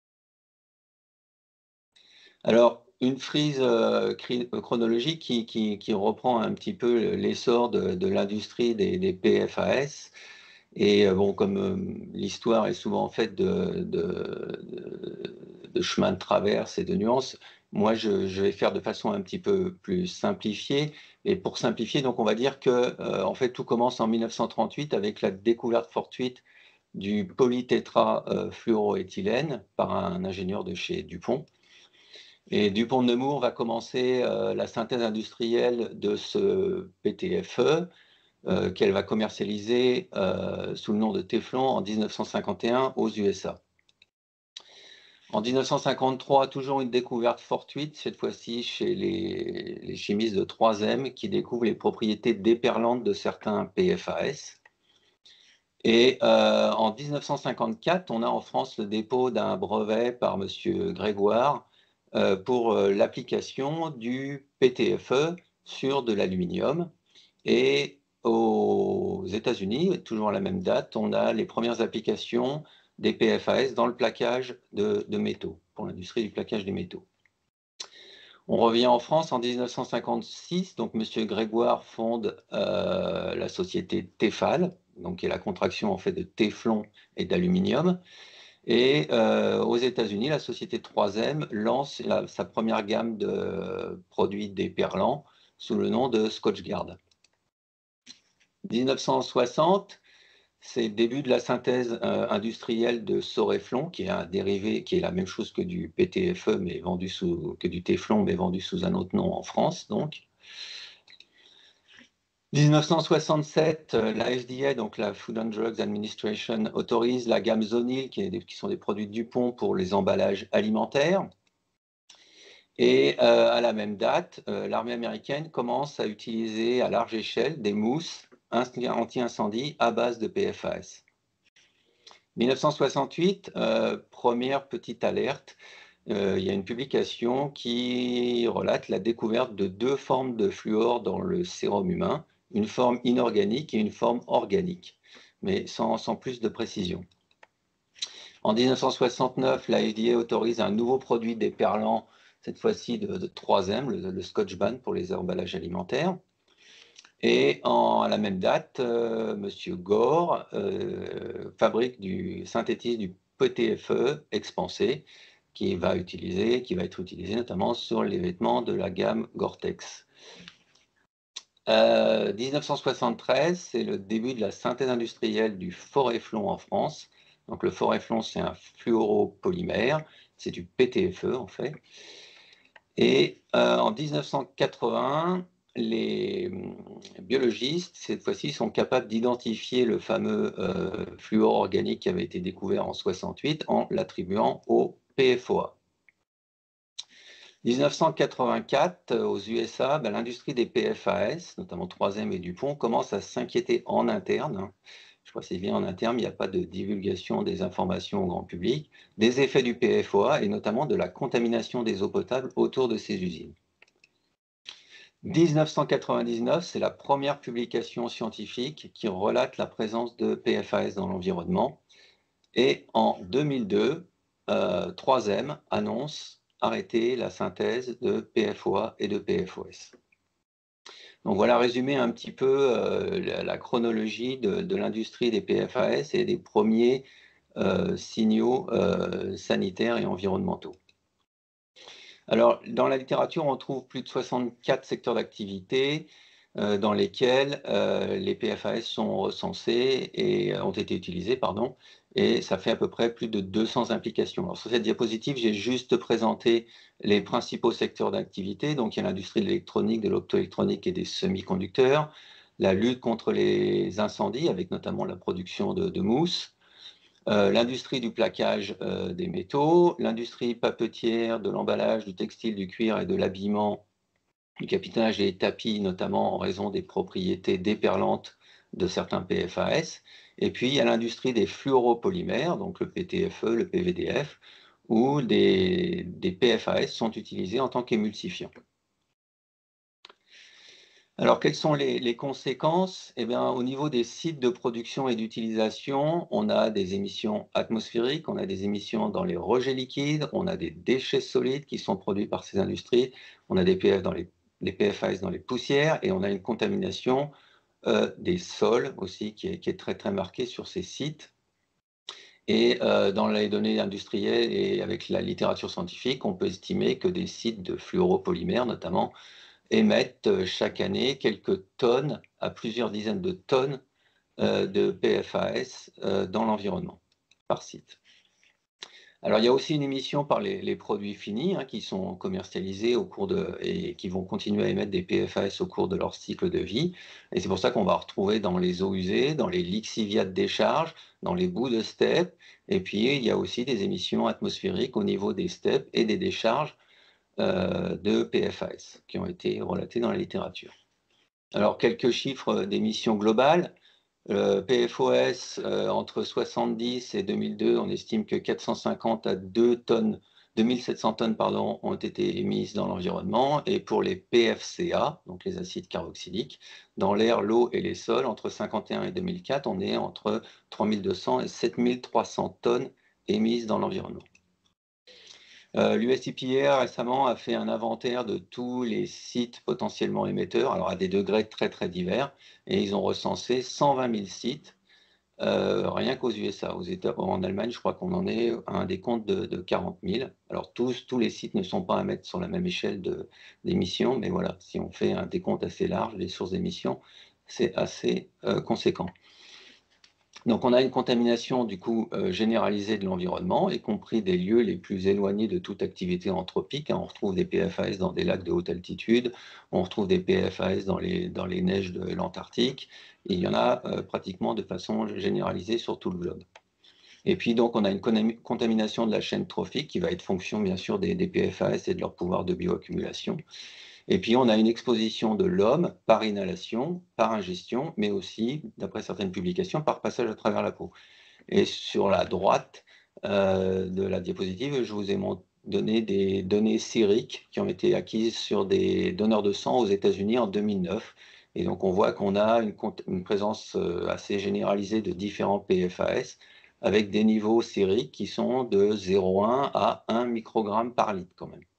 Alors, une frise chronologique qui reprend un petit peu l'essor de l'industrie des PFAS. Et bon, comme l'histoire est souvent faite de chemins de traverse et de nuances, moi je vais faire de façon un petit peu plus simplifiée. Et pour simplifier, donc on va dire que en fait tout commence en 1938 avec la découverte fortuite du polytétrafluoroéthylène par un ingénieur de chez DuPont. Et DuPont de Nemours va commencer la synthèse industrielle de ce PTFE qu'elle va commercialiser sous le nom de Teflon en 1951 aux USA. En 1953, toujours une découverte fortuite, cette fois-ci chez les chimistes de 3M qui découvrent les propriétés déperlantes de certains PFAS. Et en 1954, on a en France le dépôt d'un brevet par M. Grégoire pour l'application du PTFE sur de l'aluminium. Et aux États-Unis, toujours à la même date, on a les premières applications des PFAS dans le plaquage de métaux, pour l'industrie du plaquage des métaux. On revient en France en 1956, donc M. Grégoire fonde la société Tefal, donc qui est la contraction en fait de téflon et d'aluminium. Et aux États-Unis, la société 3M lance sa première gamme de produits déperlants sous le nom de Scotchgard. 1960, c'est le début de la synthèse industrielle de Soreflon, qui est un dérivé, qui est la même chose que du PTFE, mais vendu que du Teflon, mais vendu sous un autre nom en France. Donc, 1967, la FDA, donc la Food and Drugs Administration, autorise la gamme Zonil, qui sont des produits DuPont pour les emballages alimentaires. Et à la même date, l'armée américaine commence à utiliser à large échelle des mousses anti-incendie à base de PFAS. 1968, première petite alerte, il y a une publication qui relate la découverte de 2 formes de fluor dans le sérum humain, une forme inorganique et une forme organique, mais sans plus de précision. En 1969, la FDA autorise un nouveau produit déperlant, cette fois-ci de 3M, le Scotch Ban pour les emballages alimentaires. Et à la même date, M. Gore synthétise du PTFE expansé qui va être utilisé notamment sur les vêtements de la gamme Gore-Tex. 1973, c'est le début de la synthèse industrielle du Foreflon en France. Donc le Foreflon, c'est un fluoropolymère, c'est du PTFE en fait. Et en 1980, les biologistes, cette fois-ci, sont capables d'identifier le fameux fluor organique qui avait été découvert en 68 en l'attribuant au PFOA. 1984, aux USA, l'industrie des PFAS, notamment 3M et DuPont, commence à s'inquiéter en interne. Je crois que c'est bien en interne, il n'y a pas de divulgation des informations au grand public, des effets du PFOA et notamment de la contamination des eaux potables autour de ces usines. 1999, c'est la première publication scientifique qui relate la présence de PFAS dans l'environnement. Et en 2002, 3M annonce arrêter la synthèse de PFOA et de PFOS. Donc voilà, résumé un petit peu la chronologie de l'industrie des PFAS et des premiers signaux sanitaires et environnementaux. Alors, dans la littérature, on trouve plus de 64 secteurs d'activité dans lesquels les PFAS sont recensés et ont été utilisés, pardon, et ça fait à peu près plus de 200 implications. Alors, sur cette diapositive, j'ai juste présenté les principaux secteurs d'activité. Donc, il y a l'industrie de l'électronique, de l'optoélectronique et des semi-conducteurs, la lutte contre les incendies, avec notamment la production de mousse, l'industrie du plaquage des métaux, l'industrie papetière, de l'emballage, du textile, du cuir et de l'habillement, du capitonage et des tapis, notamment en raison des propriétés déperlantes de certains PFAS. Et puis, il y a l'industrie des fluoropolymères, donc le PTFE, le PVDF, où des PFAS sont utilisés en tant qu'émulsifiants. Alors, quelles sont les conséquences? Eh bien, au niveau des sites de production et d'utilisation, on a des émissions atmosphériques, on a des émissions dans les rejets liquides, on a des déchets solides qui sont produits par ces industries, on a des PFAS dans les poussières et on a une contamination des sols aussi qui est très, très marquée sur ces sites. Et dans les données industrielles et avec la littérature scientifique, on peut estimer que des sites de fluoropolymères, notamment, émettent chaque année quelques tonnes, à plusieurs dizaines de tonnes de PFAS dans l'environnement, par site. Alors, il y a aussi une émission par les produits finis qui sont commercialisés et qui vont continuer à émettre des PFAS au cours de leur cycle de vie. Et c'est pour ça qu'on va retrouver dans les eaux usées, dans les lixiviats de décharge, dans les boues de steppe. Et puis, il y a aussi des émissions atmosphériques au niveau des steppes et des décharges de PFAS qui ont été relatés dans la littérature. Alors, quelques chiffres d'émissions globales. PFOS, entre 70 et 2002, on estime que 450 à 2700 tonnes ont été émises dans l'environnement. Et pour les PFCA, donc les acides carboxyliques, dans l'air, l'eau et les sols, entre 51 et 2004, on est entre 3200 et 7300 tonnes émises dans l'environnement. L'USIPR récemment a fait un inventaire de tous les sites potentiellement émetteurs, alors à des degrés très très divers, et ils ont recensé 120 000 sites, rien qu'aux USA. En Allemagne, je crois qu'on en est à un décompte de 40 000. Alors tous les sites ne sont pas à mettre sur la même échelle d'émissions, mais voilà, si on fait un décompte assez large des sources d'émissions, c'est assez conséquent. Donc, on a une contamination du coup généralisée de l'environnement, y compris des lieux les plus éloignés de toute activité anthropique. On retrouve des PFAS dans des lacs de haute altitude, on retrouve des PFAS dans les neiges de l'Antarctique. Il y en a pratiquement de façon généralisée sur tout le globe. Et puis donc, on a une contamination de la chaîne trophique qui va être fonction bien sûr des PFAS et de leur pouvoir de bioaccumulation. Et puis, on a une exposition de l'homme par inhalation, par ingestion, mais aussi, d'après certaines publications, par passage à travers la peau. Et sur la droite de la diapositive, je vous ai donné des données sériques qui ont été acquises sur des donneurs de sang aux États-Unis en 2009. Et donc, on voit qu'on a une présence assez généralisée de différents PFAS avec des niveaux sériques qui sont de 0,1 à 1 microgramme par litre quand même.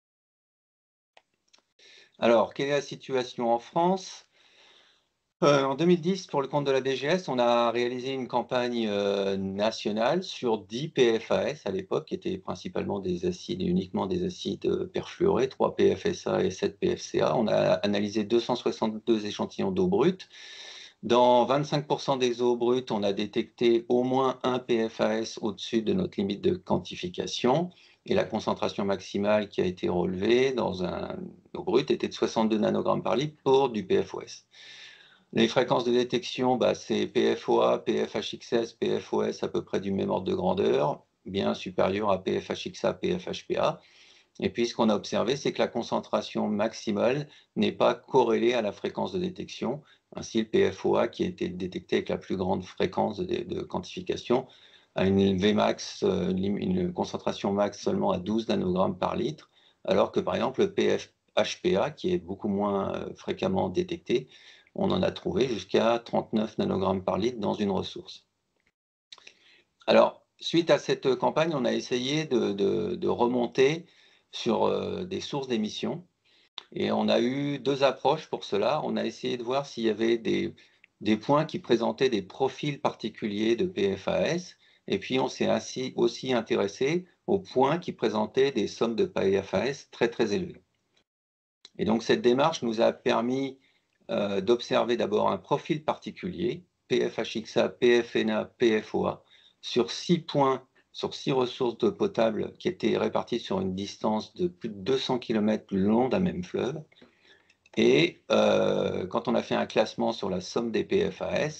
Alors, quelle est la situation en France? En 2010, pour le compte de la DGS, on a réalisé une campagne nationale sur 10 PFAS à l'époque, qui étaient principalement des acides et uniquement des acides perfluorés, 3 PFSA et 7 PFCA. On a analysé 262 échantillons d'eau brute. Dans 25% des eaux brutes, on a détecté au moins un PFAS au-dessus de notre limite de quantification. Et la concentration maximale qui a été relevée dans un eau brute était de 62 nanogrammes par litre pour du PFOS. Les fréquences de détection, c'est PFOA, PFHXS, PFOS à peu près du même ordre de grandeur, bien supérieur à PFHXA, PFHPA. Et puis, ce qu'on a observé, c'est que la concentration maximale n'est pas corrélée à la fréquence de détection. Ainsi, le PFOA, qui a été détecté avec la plus grande fréquence de quantification, a une Vmax, une concentration max seulement à 12 nanogrammes par litre, alors que, par exemple, le PFHPA, qui est beaucoup moins fréquemment détecté, on en a trouvé jusqu'à 39 nanogrammes par litre dans une ressource. Alors, suite à cette campagne, on a essayé de remonter sur des sources d'émissions. Et on a eu deux approches pour cela. On a essayé de voir s'il y avait des points qui présentaient des profils particuliers de PFAS. Et puis, on s'est aussi intéressé aux points qui présentaient des sommes de PFAS très, très élevées. Et donc, cette démarche nous a permis d'observer d'abord un profil particulier, PFHXA, PFNA, PFOA, sur 6 points, sur 6 ressources d'eau potable qui étaient réparties sur une distance de plus de 200 km le long d'un même fleuve. Et quand on a fait un classement sur la somme des PFAS,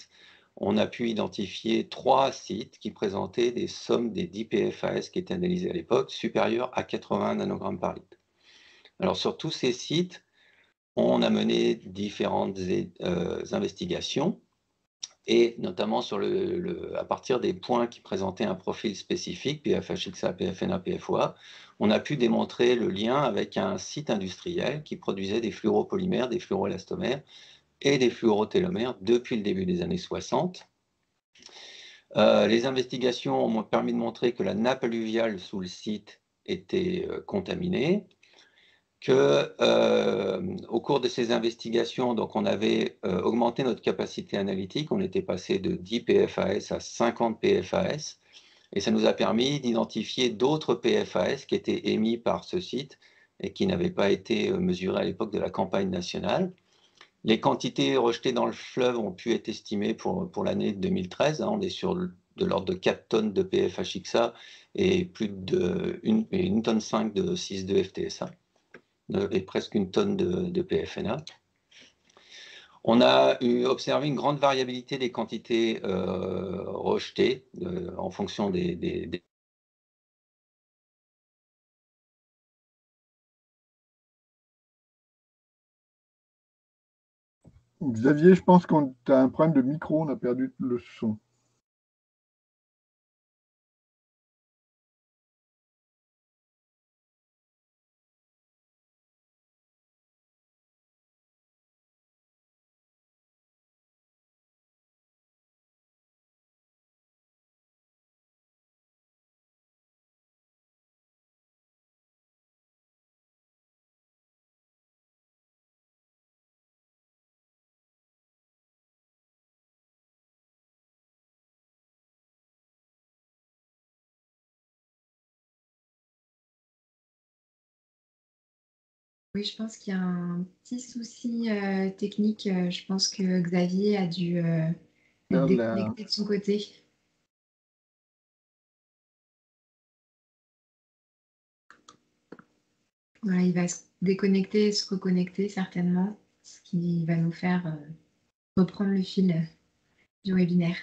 on a pu identifier 3 sites qui présentaient des sommes des 10 PFAS qui étaient analysés à l'époque supérieures à 80 nanogrammes par litre. Alors sur tous ces sites, on a mené différentes investigations, et notamment à partir des points qui présentaient un profil spécifique, PFHXA, PFNA, PFOA, on a pu démontrer le lien avec un site industriel qui produisait des fluoropolymères, des fluoroélastomères et des fluorotélomères depuis le début des années 60. Les investigations m'ont permis de montrer que la nappe alluviale sous le site était contaminée, qu'au cours de ces investigations, donc on avait augmenté notre capacité analytique, on était passé de 10 PFAS à 50 PFAS, et ça nous a permis d'identifier d'autres PFAS qui étaient émis par ce site et qui n'avaient pas été mesurés à l'époque de la campagne nationale. Les quantités rejetées dans le fleuve ont pu être estimées pour l'année 2013, hein, on est sur de l'ordre de 4 tonnes de PFHXA et plus de 1,5 tonne de 6,2 FTSA. Et presque 1 tonne de PFNA. On a observé une grande variabilité des quantités rejetées en fonction des... Xavier, je pense qu'on a un problème de micro, on a perdu le son. Oui, je pense qu'il y a un petit souci technique. Je pense que Xavier a dû être déconnecté de son côté. Voilà, il va se déconnecter et se reconnecter certainement, ce qui va nous faire reprendre le fil du webinaire.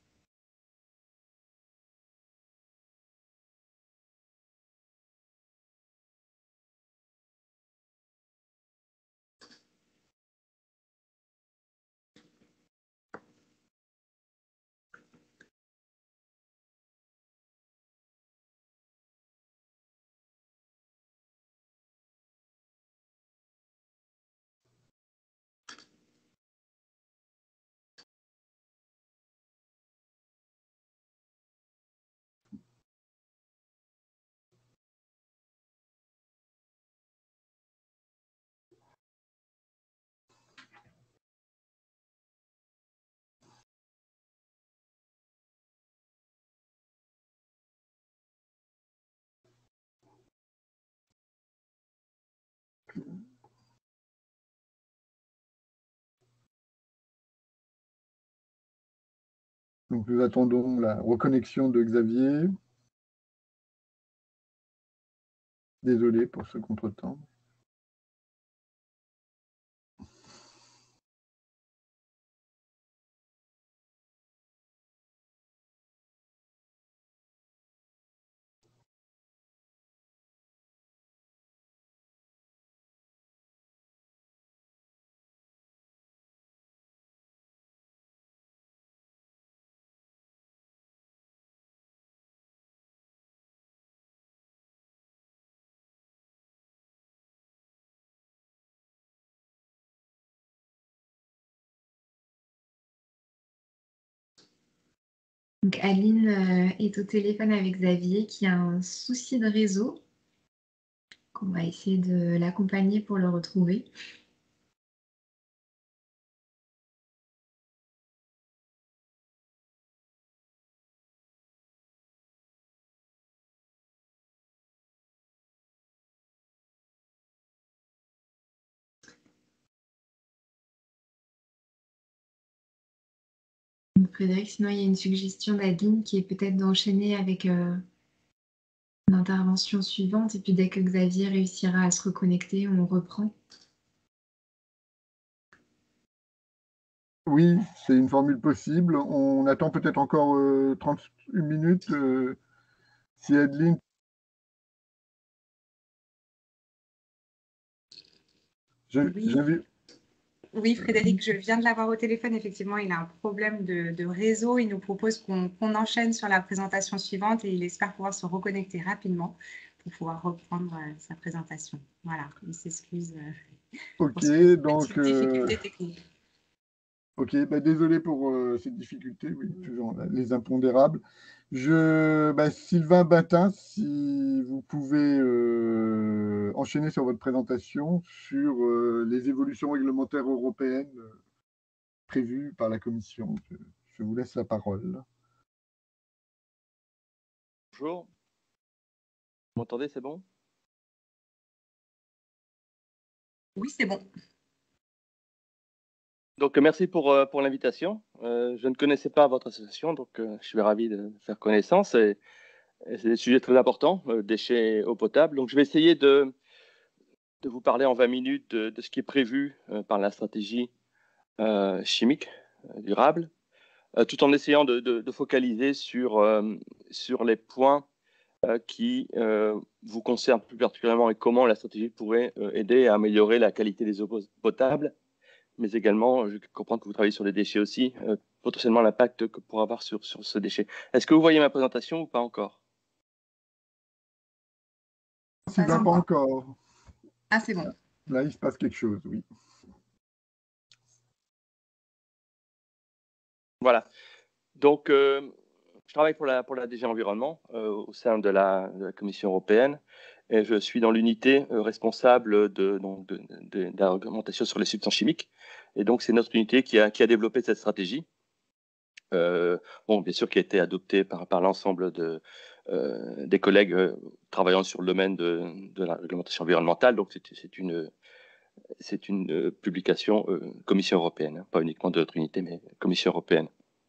Donc nous attendons la reconnexion de Xavier. Désolé pour ce contretemps. Donc Aline est au téléphone avec Xavier qui a un souci de réseau. On va essayer de l'accompagner pour le retrouver. Donc, Frédéric, sinon il y a une suggestion d'Aline qui est peut-être d'enchaîner avec l'intervention suivante et puis dès que Xavier réussira à se reconnecter, on reprend. Oui, c'est une formule possible. On attend peut-être encore 31 minutes. Si Adeline, Oui, j'avais. oui, Frédéric, je viens de l'avoir au téléphone. Effectivement, il a un problème de réseau. Il nous propose qu'on enchaîne sur la présentation suivante et il espère pouvoir se reconnecter rapidement pour pouvoir reprendre sa présentation. Voilà, il s'excuse Ok, pour cette donc. petite difficulté technique. Ok, bah, désolé pour cette difficulté, oui, toujours les impondérables. Sylvain Batin, si vous pouvez enchaîner sur votre présentation sur les évolutions réglementaires européennes prévues par la Commission. Je vous laisse la parole. Bonjour. Vous m'entendez, c'est bon? Oui, c'est bon. Donc, merci pour l'invitation. Je ne connaissais pas votre association, donc je suis ravi de faire connaissance. Et c'est des sujets très importants, déchets eau potable. Donc, je vais essayer de vous parler en 20 minutes de ce qui est prévu par la stratégie chimique durable, tout en essayant de focaliser sur les points qui vous concernent plus particulièrement et comment la stratégie pourrait aider à améliorer la qualité des eaux potables, mais également, je comprends que vous travaillez sur les déchets aussi, potentiellement l'impact que pourra avoir sur ce déchet. Est-ce que vous voyez ma présentation ou pas encore? Sylvain, pas encore. Ah, c'est bon. Là, il se passe quelque chose, oui. Voilà. Donc, je travaille pour la DG Environnement au sein de la Commission européenne et je suis dans l'unité responsable de la réglementation sur les substances chimiques. Et donc, c'est notre unité qui a développé cette stratégie. Bien sûr, qui a été adoptée par l'ensemble des collègues travaillant sur le domaine de la réglementation environnementale. Donc, c'est une publication Commission européenne, hein, pas uniquement de notre unité, mais Commission européenne.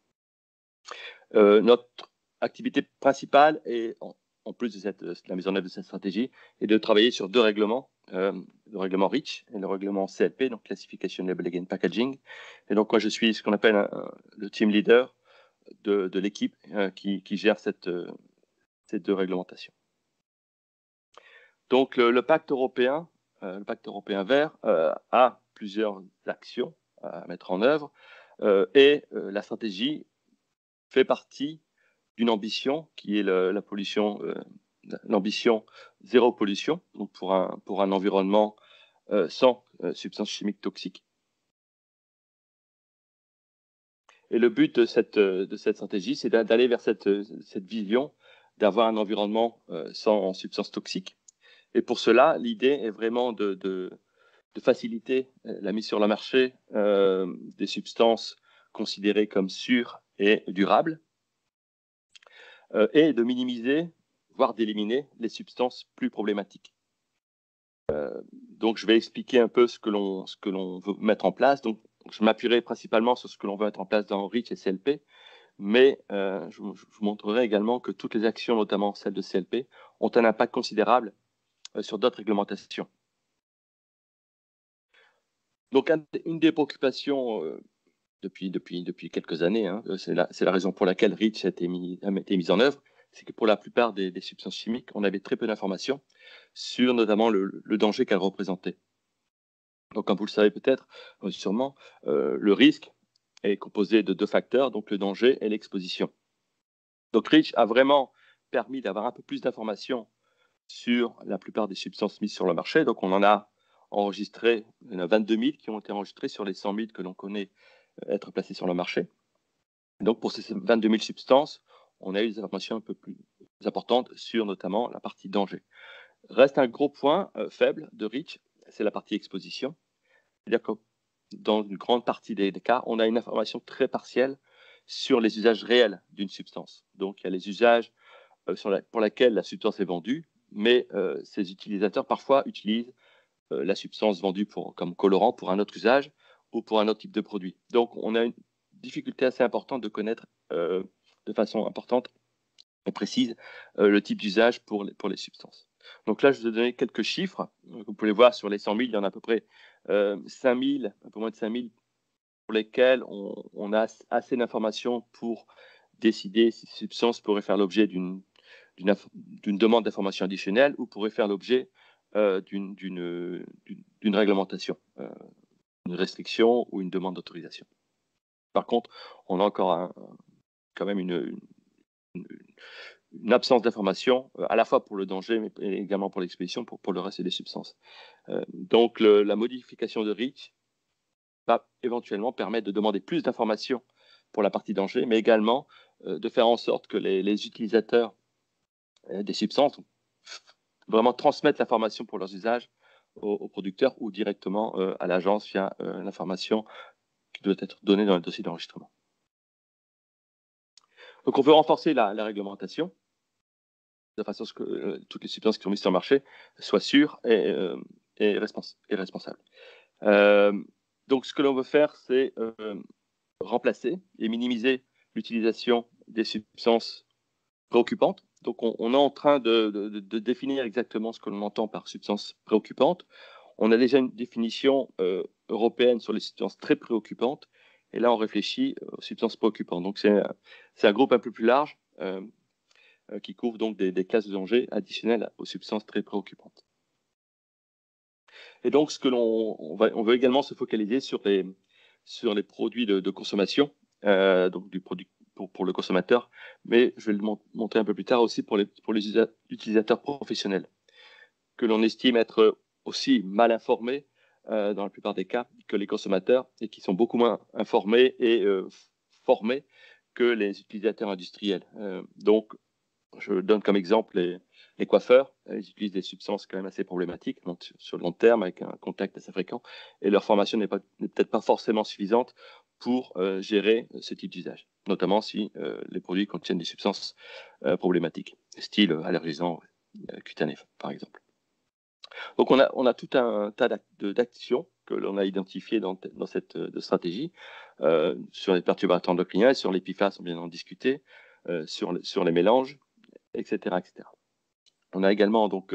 Notre activité principale, en plus de la mise en œuvre de cette stratégie, est de travailler sur deux règlements, le règlement REACH et le règlement CLP, donc Classification, Labeling and Packaging. Et donc, moi, je suis ce qu'on appelle le team leader de l'équipe qui gère ces deux réglementations. Donc, le pacte européen vert a plusieurs actions à mettre en œuvre et la stratégie fait partie d'une ambition qui est l'ambition zéro pollution, donc pour un environnement sans substances chimiques toxiques. Et le but de cette stratégie, c'est d'aller vers cette vision d'avoir un environnement sans substances toxiques. Et pour cela, l'idée est vraiment de faciliter la mise sur le marché des substances considérées comme sûres et durables, et de minimiser, voire d'éliminer les substances plus problématiques. Donc, je vais expliquer un peu ce que l'on veut mettre en place. Donc, je m'appuierai principalement sur ce que l'on veut mettre en place dans REACH et CLP, mais je vous montrerai également que toutes les actions, notamment celles de CLP, ont un impact considérable sur d'autres réglementations. Donc, une des préoccupations depuis quelques années, hein, c'est la raison pour laquelle REACH a été mise en œuvre, c'est que pour la plupart des substances chimiques, on avait très peu d'informations sur notamment le danger qu'elles représentaient. Donc, comme vous le savez peut-être, sûrement, le risque est composé de deux facteurs, donc le danger et l'exposition. Donc, REACH a vraiment permis d'avoir un peu plus d'informations sur la plupart des substances mises sur le marché. Donc, on en a enregistré, il y en a 22 000 qui ont été enregistrés sur les 100 000 que l'on connaît être placées sur le marché. Donc, pour ces 22 000 substances, on a eu des informations un peu plus importantes sur notamment la partie danger. Reste un gros point faible de REACH, c'est la partie exposition. C'est-à-dire que dans une grande partie des cas, on a une information très partielle sur les usages réels d'une substance. Donc, il y a les usages pour lesquels la substance est vendue, mais ces utilisateurs parfois utilisent la substance vendue comme colorant pour un autre usage ou pour un autre type de produit. Donc, on a une difficulté assez importante de connaître de façon importante et précise le type d'usage pour les substances. Donc là, je vous ai donné quelques chiffres. Vous pouvez voir sur les 100 000, il y en a à peu près 5 000, un peu moins de 5 000 pour lesquels on a assez d'informations pour décider si ces substances pourraient faire l'objet d'une demande d'information additionnelle ou pourraient faire l'objet d'une réglementation, une restriction ou une demande d'autorisation. Par contre, on a encore quand même une absence d'information, à la fois pour le danger, mais également pour l'exposition, pour le reste des substances. Donc, la modification de REACH va éventuellement permettre de demander plus d'informations pour la partie danger, mais également de faire en sorte que les utilisateurs des substances vraiment transmettent l'information pour leurs usages aux producteurs ou directement à l'agence via l'information qui doit être donnée dans le dossier d'enregistrement. Donc, on veut renforcer la réglementation de façon à ce que toutes les substances qui sont mises sur le marché soient sûres et responsables. Donc, ce que l'on veut faire, c'est remplacer et minimiser l'utilisation des substances préoccupantes. Donc, on est en train de définir exactement ce que l'on entend par substance préoccupante. On a déjà une définition européenne sur les substances très préoccupantes. Et là, on réfléchit aux substances préoccupantes. Donc, c'est un groupe un peu plus large qui couvre donc des classes de danger additionnelles aux substances très préoccupantes. Et donc, on veut également se focaliser sur les produits de consommation, donc du produit pour le consommateur, mais je vais le montrer un peu plus tard aussi pour les utilisateurs professionnels, que l'on estime être aussi mal informés dans la plupart des cas que les consommateurs et qui sont beaucoup moins informés et formés que les utilisateurs industriels. Donc, je donne comme exemple les coiffeurs. Ils utilisent des substances quand même assez problématiques donc sur le long terme avec un contact assez fréquent et leur formation n'est peut-être pas forcément suffisante pour gérer ce type d'usage, notamment si les produits contiennent des substances problématiques, style allergisants cutanés par exemple. Donc on a tout un tas d'actions que l'on a identifiées dans cette stratégie sur les perturbateurs endocriniens et sur les PFAS, on vient d'en discuter, sur les mélanges, etc., etc. On a également donc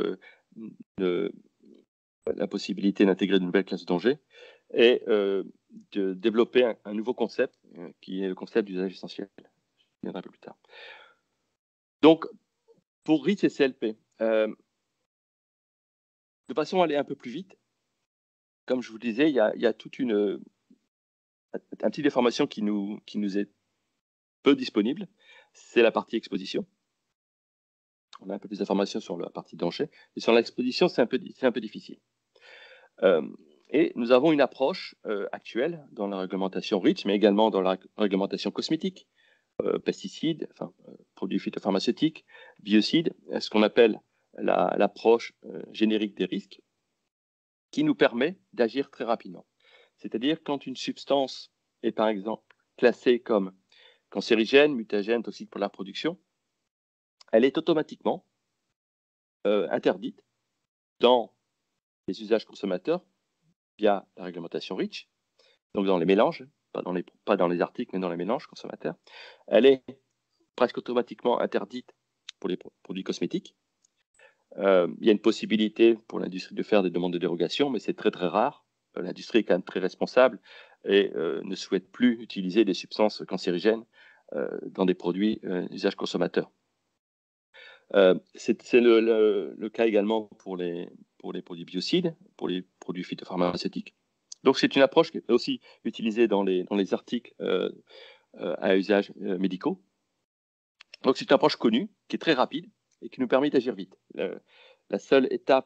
la possibilité d'intégrer de nouvelles classes de danger et de développer un nouveau concept qui est le concept d'usage essentiel. Je viendrai un peu plus tard. Donc, pour REACH et CLP, de façon à aller un peu plus vite, comme je vous disais, il y a toute un petit d'information qui nous est peu disponible, c'est la partie exposition. On a un peu plus d'informations sur la partie danger, et sur l'exposition, c'est un peu difficile. Et nous avons une approche actuelle dans la réglementation REACH, mais également dans la réglementation cosmétique, pesticides, produits phytopharmaceutiques, biocides, ce qu'on appelle l'approche générique des risques, qui nous permet d'agir très rapidement. C'est-à-dire quand une substance est par exemple classée comme cancérigène, mutagène, toxique pour la reproduction, elle est automatiquement interdite dans les usages consommateurs via la réglementation REACH, donc dans les mélanges, pas dans les articles, mais dans les mélanges consommateurs. Elle est presque automatiquement interdite pour les produits cosmétiques. Il y a une possibilité pour l'industrie de faire des demandes de dérogation, mais c'est très très rare. L'industrie est quand même très responsable et ne souhaite plus utiliser des substances cancérigènes dans des produits d'usage consommateur. C'est le cas également pour les produits biocides, pour les produits phytopharmaceutiques. Donc c'est une approche qui est aussi utilisée dans les articles à usage médicaux. Donc c'est une approche connue, qui est très rapide et qui nous permet d'agir vite. La seule étape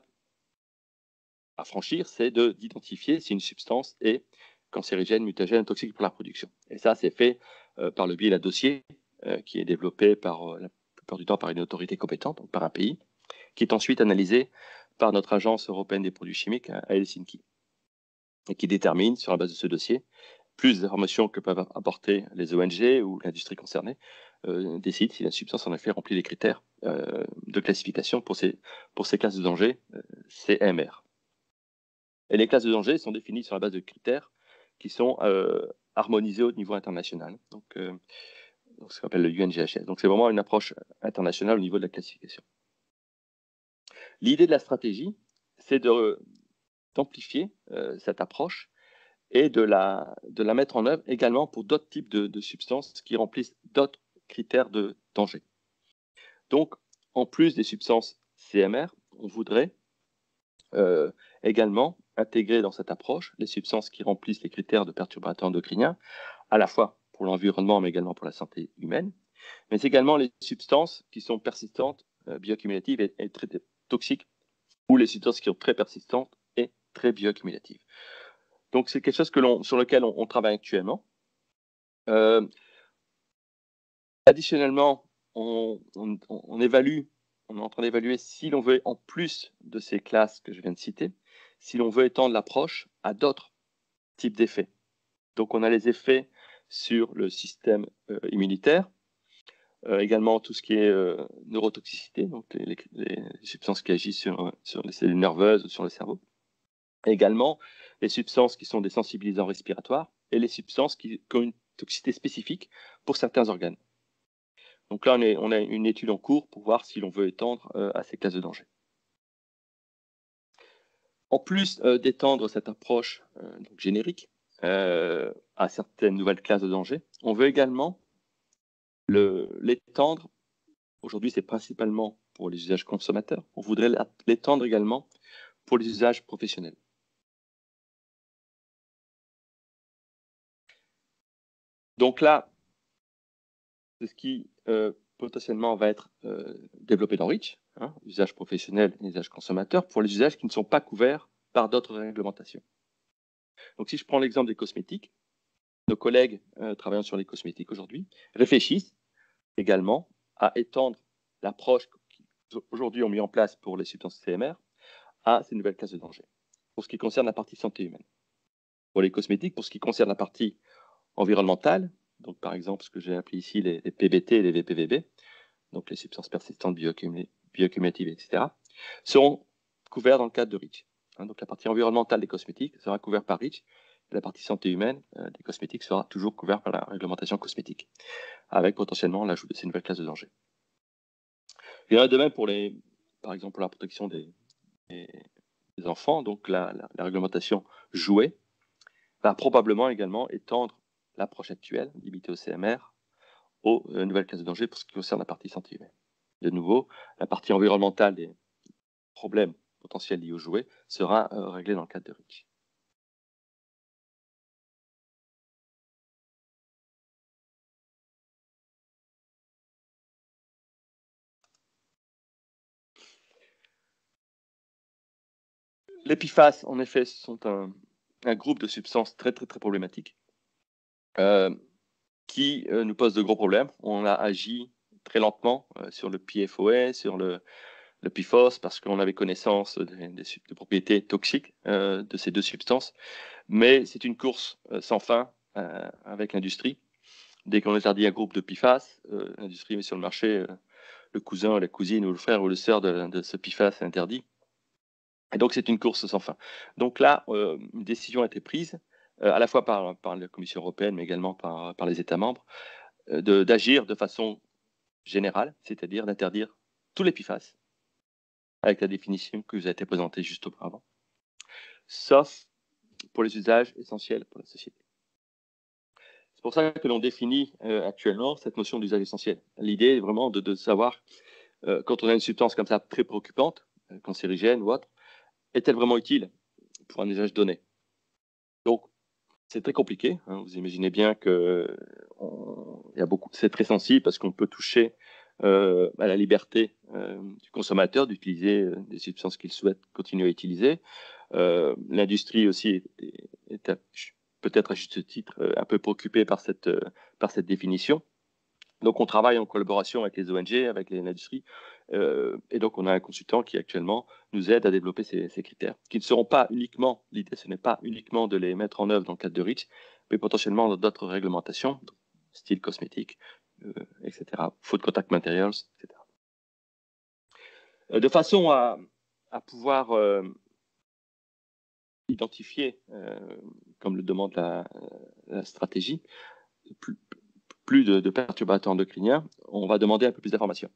à franchir, c'est d'identifier si une substance est cancérigène, mutagène, toxique pour la reproduction. Et ça, c'est fait par le biais d'un dossier qui est développé la plupart du temps par une autorité compétente, donc par un pays, qui est ensuite analysé par notre agence européenne des produits chimiques à Helsinki, et qui détermine, sur la base de ce dossier, plus d'informations que peuvent apporter les ONG ou l'industrie concernée, décide si la substance en effet remplit les critères de classification pour ces classes de danger CMR. Et les classes de danger sont définies sur la base de critères qui sont harmonisés au niveau international, donc ce qu'on appelle le UNGHS. Donc c'est vraiment une approche internationale au niveau de la classification. L'idée de la stratégie, c'est d'amplifier cette approche et de la mettre en œuvre également pour d'autres types de substances qui remplissent d'autres critères de danger. Donc, en plus des substances CMR, on voudrait également intégrer dans cette approche les substances qui remplissent les critères de perturbateurs endocriniens, à la fois pour l'environnement, mais également pour la santé humaine, mais également les substances qui sont persistantes, bioaccumulatives et très toxiques, ou les substances qui sont très persistantes et très bioaccumulatives. Donc, c'est quelque chose sur lequel on travaille actuellement. Additionnellement, on est en train d'évaluer si l'on veut, en plus de ces classes que je viens de citer, si l'on veut étendre l'approche à d'autres types d'effets. Donc, on a les effets sur le système immunitaire, également tout ce qui est neurotoxicité, donc les substances qui agissent sur les cellules nerveuses ou sur le cerveau. Également, les substances qui sont des sensibilisants respiratoires et les substances qui ont une toxicité spécifique pour certains organes. Donc là, on a une étude en cours pour voir si l'on veut étendre à ces classes de danger. En plus d'étendre cette approche donc générique à certaines nouvelles classes de danger, on veut également l'étendre. Aujourd'hui, c'est principalement pour les usages consommateurs. On voudrait l'étendre également pour les usages professionnels. Donc là, c'est ce qui potentiellement va être développé dans REACH, usage professionnel et usage consommateur, pour les usages qui ne sont pas couverts par d'autres réglementations. Donc si je prends l'exemple des cosmétiques, nos collègues travaillant sur les cosmétiques aujourd'hui réfléchissent également à étendre l'approche qu'aujourd'hui ont mis en place pour les substances CMR à ces nouvelles classes de danger, pour ce qui concerne la partie santé humaine. Pour les cosmétiques, pour ce qui concerne la partie environnementale, donc par exemple ce que j'ai appelé ici les PBT et les VPVB, donc les substances persistantes bioaccumulatives, etc., seront couverts dans le cadre de REACH. Donc la partie environnementale des cosmétiques sera couverte par REACH, et la partie santé humaine des cosmétiques sera toujours couverte par la réglementation cosmétique, avec potentiellement l'ajout de ces nouvelles classes de danger. Il y en a de même pour par exemple pour la protection des enfants, donc la réglementation jouet va probablement également étendre l'approche actuelle, limitée au CMR, aux nouvelles classes de danger pour ce qui concerne la partie santé humaine. De nouveau, la partie environnementale des problèmes potentiels liés aux jouets sera réglée dans le cadre de REACH. Les PFAS, en effet, sont un groupe de substances très problématiques qui nous posent de gros problèmes. On a agi très lentement sur le PFOA, sur le PFOS, parce qu'on avait connaissance des propriétés toxiques de ces deux substances. Mais c'est une course sans fin avec l'industrie. Dès qu'on interdit un groupe de PFAS, l'industrie met sur le marché le cousin, la cousine ou le frère ou le sœur de ce PFAS interdit. Et donc, c'est une course sans fin. Donc là, une décision a été prise, à la fois par la Commission européenne, mais également par les États membres, d'agir de façon générale, c'est-à-dire d'interdire tous les PFAS, avec la définition qui vous a été présentée juste auparavant, sauf pour les usages essentiels pour la société. C'est pour ça que l'on définit actuellement cette notion d'usage essentiel. L'idée est vraiment de savoir, quand on a une substance comme ça très préoccupante, cancérigène ou autre, est-elle vraiment utile pour un usage donné? Donc, c'est très compliqué. Vous imaginez bien que c'est très sensible parce qu'on peut toucher à la liberté du consommateur d'utiliser des substances qu'il souhaite continuer à utiliser. L'industrie aussi est peut-être à juste titre un peu préoccupée par cette définition. Donc, on travaille en collaboration avec les ONG, avec l'industrie, et donc on a un consultant qui actuellement nous aide à développer ces critères, qui ne seront pas uniquement, l'idée ce n'est pas uniquement de les mettre en œuvre dans le cadre de REACH, mais potentiellement dans d'autres réglementations, style cosmétique, etc., food contact materials, etc. De façon à pouvoir identifier, comme le demande la stratégie, plus de perturbateurs endocriniens, on va demander un peu plus d'informations,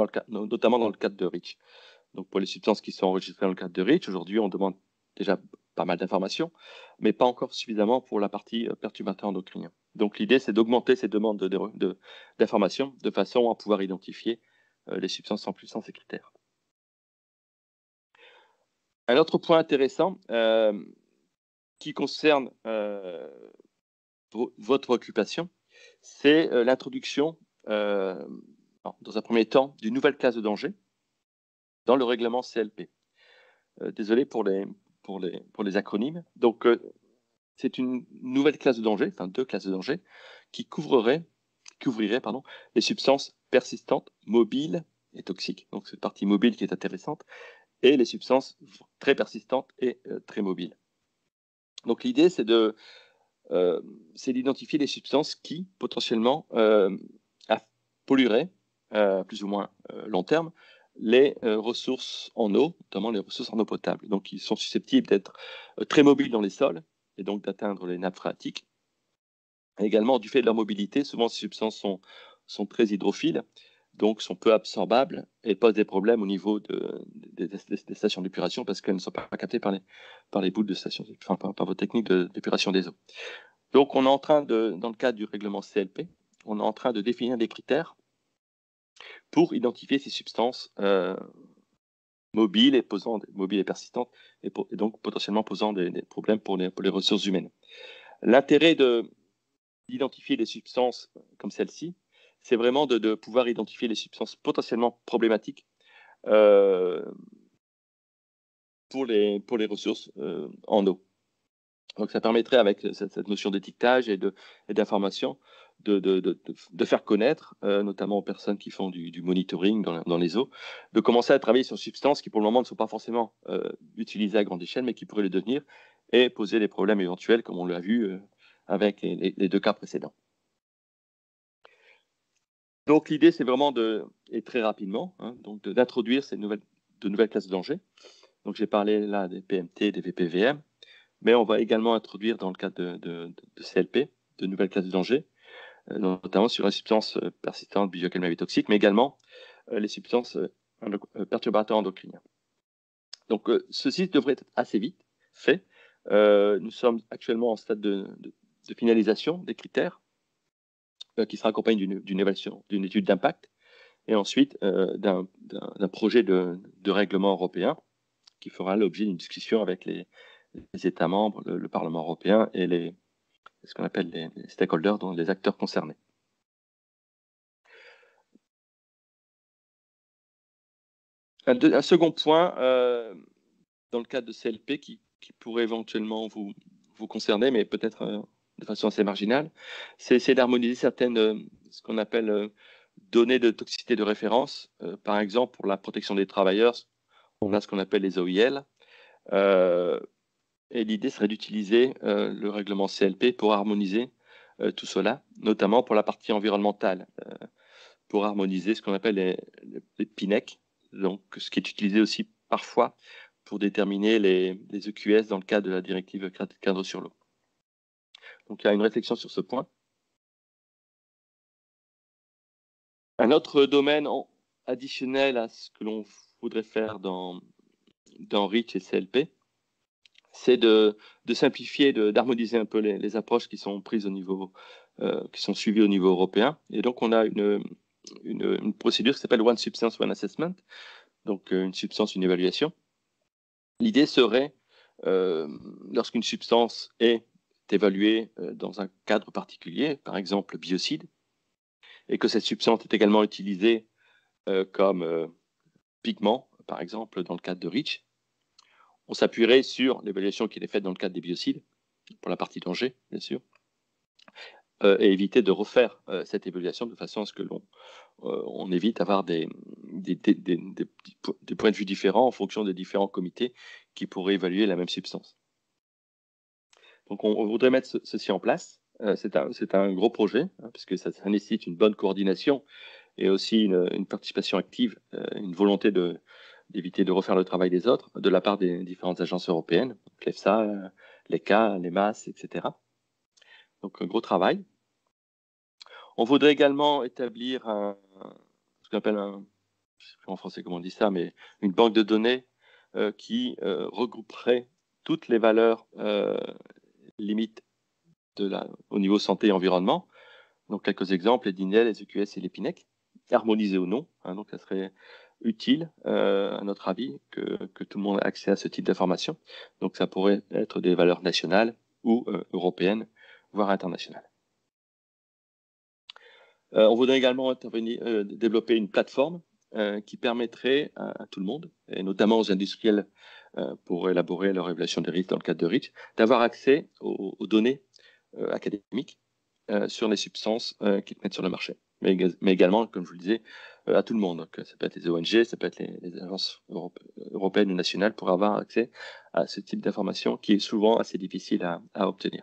notamment dans le cadre de REACH. Donc pour les substances qui sont enregistrées dans le cadre de REACH, aujourd'hui on demande déjà pas mal d'informations, mais pas encore suffisamment pour la partie perturbateur endocrinien. Donc l'idée, c'est d'augmenter ces demandes d'informations de façon à pouvoir identifier les substances en plus sans ces critères. Un autre point intéressant qui concerne votre occupation, c'est l'introduction, dans un premier temps, d'une nouvelle classe de danger dans le règlement CLP. Désolé pour les acronymes. Donc, c'est une nouvelle classe de danger, enfin 2 classes de danger, qui couvrirait les substances persistantes, mobiles et toxiques. Donc, cette partie mobile qui est intéressante, et les substances très persistantes et très mobiles. Donc, l'idée, c'est d'identifier les substances qui, potentiellement, pollueraient, plus ou moins long terme, les ressources en eau, notamment les ressources en eau potable. Donc, ils sont susceptibles d'être très mobiles dans les sols et donc d'atteindre les nappes phréatiques. Et également, du fait de leur mobilité, souvent ces substances sont très hydrophiles, donc sont peu absorbables et posent des problèmes au niveau des stations d'épuration parce qu'elles ne sont pas captées par les bouts de stations, enfin par vos techniques d'épuration des eaux. Donc, on est en train dans le cadre du règlement CLP, on est en train de définir des critères pour identifier ces substances mobiles et persistantes, et donc potentiellement posant des problèmes pour les ressources humaines. L'intérêt d'identifier des substances comme celle-ci, c'est vraiment de pouvoir identifier les substances potentiellement problématiques pour les ressources en eau. Donc ça permettrait, avec cette notion d'étiquetage et d'information, de faire connaître, notamment aux personnes qui font du monitoring dans les eaux, de commencer à travailler sur substances qui pour le moment ne sont pas forcément utilisées à grande échelle, mais qui pourraient le devenir et poser des problèmes éventuels, comme on l'a vu avec les 2 cas précédents. Donc l'idée, c'est vraiment et très rapidement, d'introduire de nouvelles classes de danger. Donc j'ai parlé là des PMT, des VPVM, mais on va également introduire dans le cadre de CLP de nouvelles classes de danger, notamment sur les substances persistantes, bioactives et toxiques, mais également les substances perturbateurs endocriniens. Donc ceci devrait être assez vite fait. Nous sommes actuellement en stade de finalisation des critères qui sera accompagné d'une évaluation, d'une étude d'impact, et ensuite d'un projet de règlement européen qui fera l'objet d'une discussion avec les États membres, le Parlement européen et ce qu'on appelle les stakeholders, donc les acteurs concernés. Un second point, dans le cadre de CLP, qui pourrait éventuellement vous concerner, mais peut-être de façon assez marginale, c'est d'harmoniser certaines, ce qu'on appelle données de toxicité de référence. Par exemple, pour la protection des travailleurs, on a ce qu'on appelle les OIL. Et l'idée serait d'utiliser le règlement CLP pour harmoniser tout cela, notamment pour la partie environnementale, pour harmoniser ce qu'on appelle les PINEC, donc ce qui est utilisé aussi parfois pour déterminer les EQS dans le cadre de la directive cadre sur l'eau. Donc il y a une réflexion sur ce point. Un autre domaine additionnel à ce que l'on voudrait faire dans REACH et CLP, c'est de simplifier, d'harmoniser un peu les approches qui sont prises qui sont suivies au niveau européen. Et donc, on a une procédure qui s'appelle One Substance, One Assessment, donc une substance, une évaluation. L'idée serait, lorsqu'une substance est évaluée dans un cadre particulier, par exemple biocide, et que cette substance est également utilisée comme pigment, par exemple, dans le cadre de REACH, on s'appuierait sur l'évaluation qui est faite dans le cadre des biocides, pour la partie danger, bien sûr, et éviter de refaire cette évaluation de façon à ce que on évite d'avoir des points de vue différents en fonction des différents comités qui pourraient évaluer la même substance. Donc, on voudrait mettre ceci en place. C'est un gros projet, puisque ça nécessite une bonne coordination et aussi une participation active, une volonté d'éviter de refaire le travail des autres, de la part des différentes agences européennes, l'EFSA, l'ECA, l'EMAS, etc. Donc, un gros travail. On voudrait également établir ce qu'on appelle je ne sais plus en français comment on dit ça, mais une banque de données qui regrouperait toutes les valeurs limites au niveau santé et environnement. Donc, quelques exemples, les DINEL, les EQS et les PINEC, harmonisés ou non. Hein, donc, ça serait utile, à notre avis, que tout le monde ait accès à ce type d'information. Donc, ça pourrait être des valeurs nationales ou européennes, voire internationales. On voudrait également développer une plateforme qui permettrait à tout le monde, et notamment aux industriels pour élaborer leur évaluation des risques dans le cadre de REACH, d'avoir accès aux données académiques sur les substances qu'ils mettent sur le marché. Mais également, comme je vous le disais, à tout le monde. Donc, ça peut être les ONG, ça peut être les agences européennes ou nationales pour avoir accès à ce type d'information qui est souvent assez difficile à obtenir.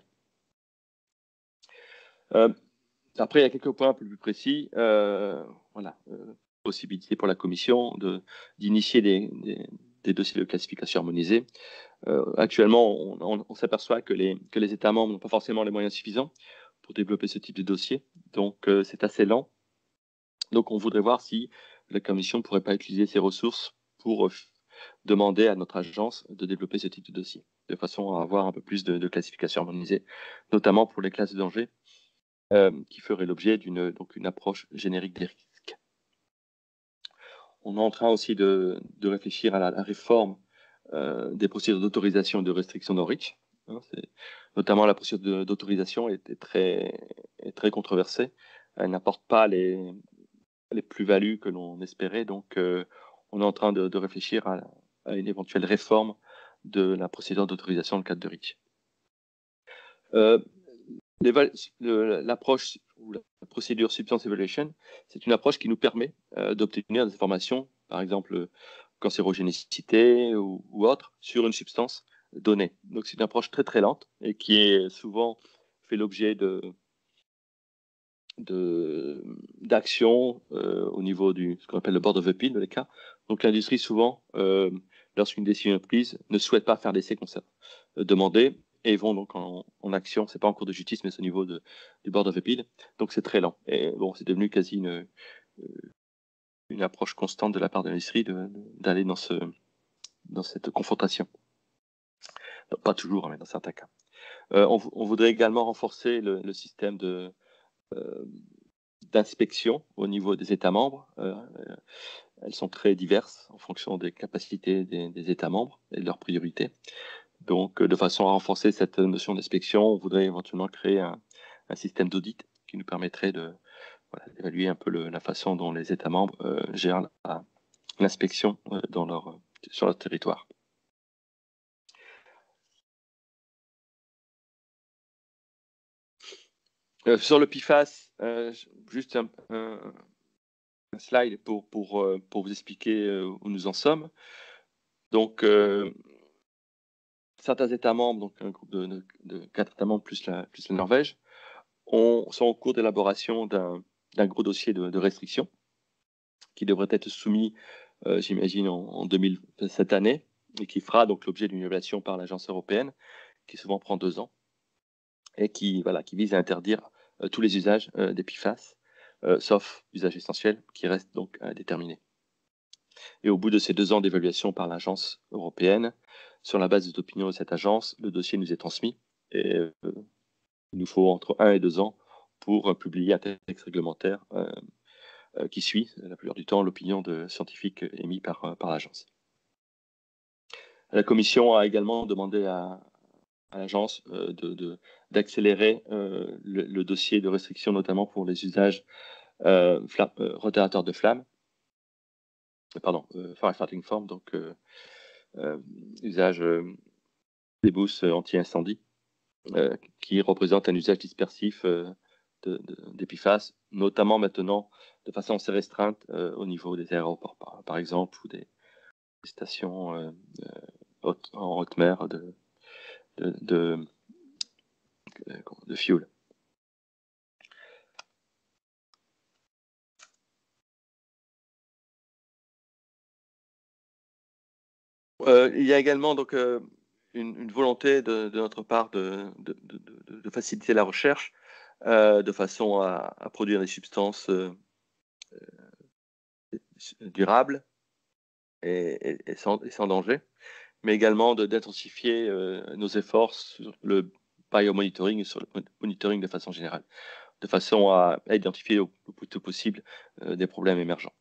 Après, il y a quelques points un peu plus précis. Possibilité pour la Commission d'initier des dossiers de classification harmonisés. Actuellement, on s'aperçoit que les États membres n'ont pas forcément les moyens suffisants pour développer ce type de dossier. Donc, c'est assez lent. Donc, on voudrait voir si la Commission ne pourrait pas utiliser ses ressources pour demander à notre agence de développer ce type de dossier, de façon à avoir un peu plus de classification harmonisée, notamment pour les classes de danger, qui ferait l'objet d'une approche générique des risques. On est en train aussi de réfléchir à la réforme des procédures d'autorisation et de restriction dans REACH. Notamment la procédure d'autorisation est très controversée. Elle n'apporte pas les plus-values que l'on espérait. Donc, on est en train de réfléchir à une éventuelle réforme de la procédure d'autorisation dans le cadre de REACH. L'approche ou la procédure Substance Evaluation, c'est une approche qui nous permet d'obtenir des informations, par exemple cancérogénicité ou autre, sur une substance donnée. Donc c'est une approche très très lente et qui est souvent fait l'objet d'actions au niveau ce qu'on appelle le Board of Appeal de l'ECA. Donc l'industrie souvent, lorsqu'une décision est prise, ne souhaite pas faire d'essais demandés et vont donc en action. C'est pas en cours de justice, mais c'est au niveau du Board of Appeal. Donc c'est très lent. Et bon, c'est devenu quasi une approche constante de la part de l'industrie d'aller dans cette confrontation. Donc, pas toujours, mais dans certains cas. On voudrait également renforcer le système d'inspection au niveau des États membres. Elles sont très diverses en fonction des capacités des États membres et de leurs priorités. Donc, de façon à renforcer cette notion d'inspection, on voudrait éventuellement créer un système d'audit qui nous permettrait d'évaluer un peu la façon dont les États membres gèrent l'inspection sur leur territoire. Sur le PFAS, juste un slide pour vous expliquer où nous en sommes. Donc, certains États membres, donc un groupe de 4 États membres plus la Norvège, sont en cours d'élaboration d'un gros dossier de restriction qui devrait être soumis, j'imagine, en cette année, et qui fera donc l'objet d'une évaluation par l'agence européenne, qui souvent prend 2 ans, et qui vise à interdire tous les usages des PFAS, sauf usage essentiel, qui reste donc à déterminer. Et au bout de ces 2 ans d'évaluation par l'agence européenne, sur la base des opinions de cette agence, le dossier nous est transmis et il nous faut entre 1 et 2 ans pour publier un texte réglementaire qui suit, la plupart du temps, l'opinion de scientifiques émise par l'agence. La Commission a également demandé à l'agence d'accélérer le dossier de restriction, notamment pour les usages retardateurs de flamme, firefighting foam, donc usage des bousses anti-incendie, qui représente un usage dispersif des PFAS, notamment maintenant de façon assez restreinte au niveau des aéroports, par exemple, ou des stations en haute mer de fuel. Il y a également donc une volonté de notre part de faciliter la recherche de façon à produire des substances durables et sans danger. mais également d'intensifier nos efforts sur le biomonitoring et sur le monitoring de façon générale, de façon à identifier le plus tôt possible des problèmes émergents.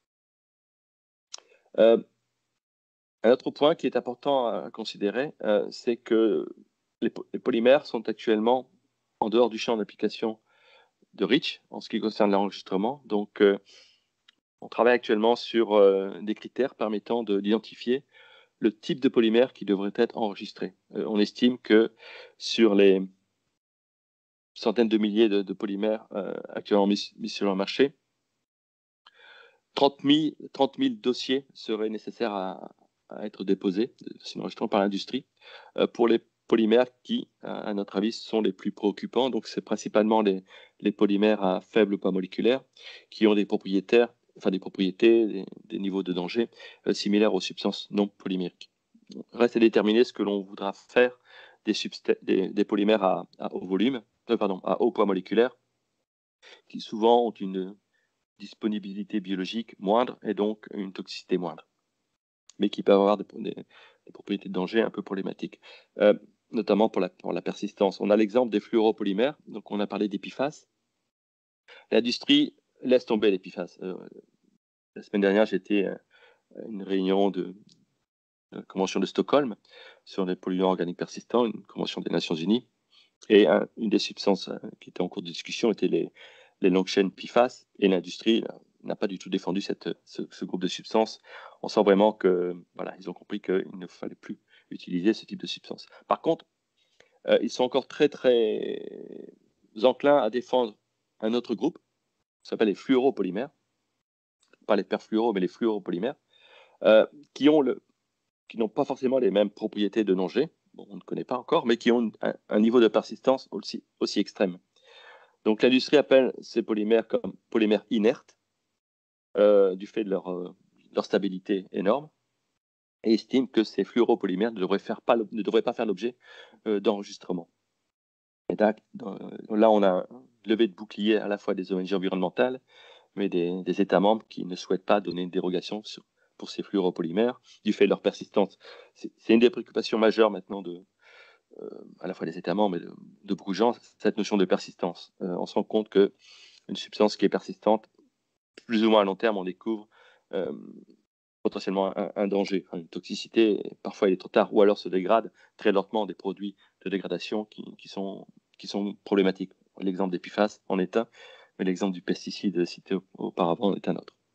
Un autre point qui est important à considérer, c'est que les polymères sont actuellement en dehors du champ d'application de REACH en ce qui concerne l'enregistrement. Donc, on travaille actuellement sur des critères permettant d'identifier le type de polymère qui devrait être enregistré. On estime que sur les centaines de milliers de polymères actuellement mis sur le marché, 30 000 dossiers seraient nécessaires à être déposés, c'est enregistrement par l'industrie, pour les polymères qui, à notre avis, sont les plus préoccupants. Donc, c'est principalement les polymères à faible poids moléculaire qui ont des propriétés, des niveaux de danger similaires aux substances non polymériques. Reste à déterminer ce que l'on voudra faire des polymères à haut poids moléculaire, qui souvent ont une disponibilité biologique moindre et donc une toxicité moindre, mais qui peuvent avoir des propriétés de danger un peu problématiques, notamment pour la persistance. On a l'exemple des fluoropolymères, donc on a parlé des PFAS. L'industrie laisse tomber les PFAS. La semaine dernière, j'étais à une réunion de la Convention de Stockholm sur les polluants organiques persistants, une convention des Nations Unies, et une des substances qui était en cours de discussion était les longues chaînes PFAS, et l'industrie n'a pas du tout défendu ce groupe de substances. On sent vraiment que voilà, ils ont compris qu'il ne fallait plus utiliser ce type de substances. Par contre, ils sont encore très très enclins à défendre un autre groupe, qui s'appelle les fluoropolymères, pas les perfluoro, mais les fluoropolymères, qui n'ont pas forcément les mêmes propriétés de danger, bon, on ne connaît pas encore, mais qui ont un niveau de persistance aussi extrême. Donc l'industrie appelle ces polymères comme polymères inertes, du fait de leur stabilité énorme, et estime que ces fluoropolymères ne devraient pas faire l'objet d'enregistrement. Et là, on a levé de bouclier à la fois des ONG environnementales, mais des États membres qui ne souhaitent pas donner une dérogation pour ces fluoropolymères, du fait de leur persistance. C'est une des préoccupations majeures maintenant à la fois des États membres et de beaucoup de gens, cette notion de persistance. On se rend compte qu'une substance qui est persistante, plus ou moins à long terme, on découvre potentiellement un danger, une toxicité, parfois il est trop tard, ou alors se dégrade très lentement des produits de dégradation qui sont problématiques. L'exemple des PFAS en est un, mais l'exemple du pesticide cité auparavant en est un autre.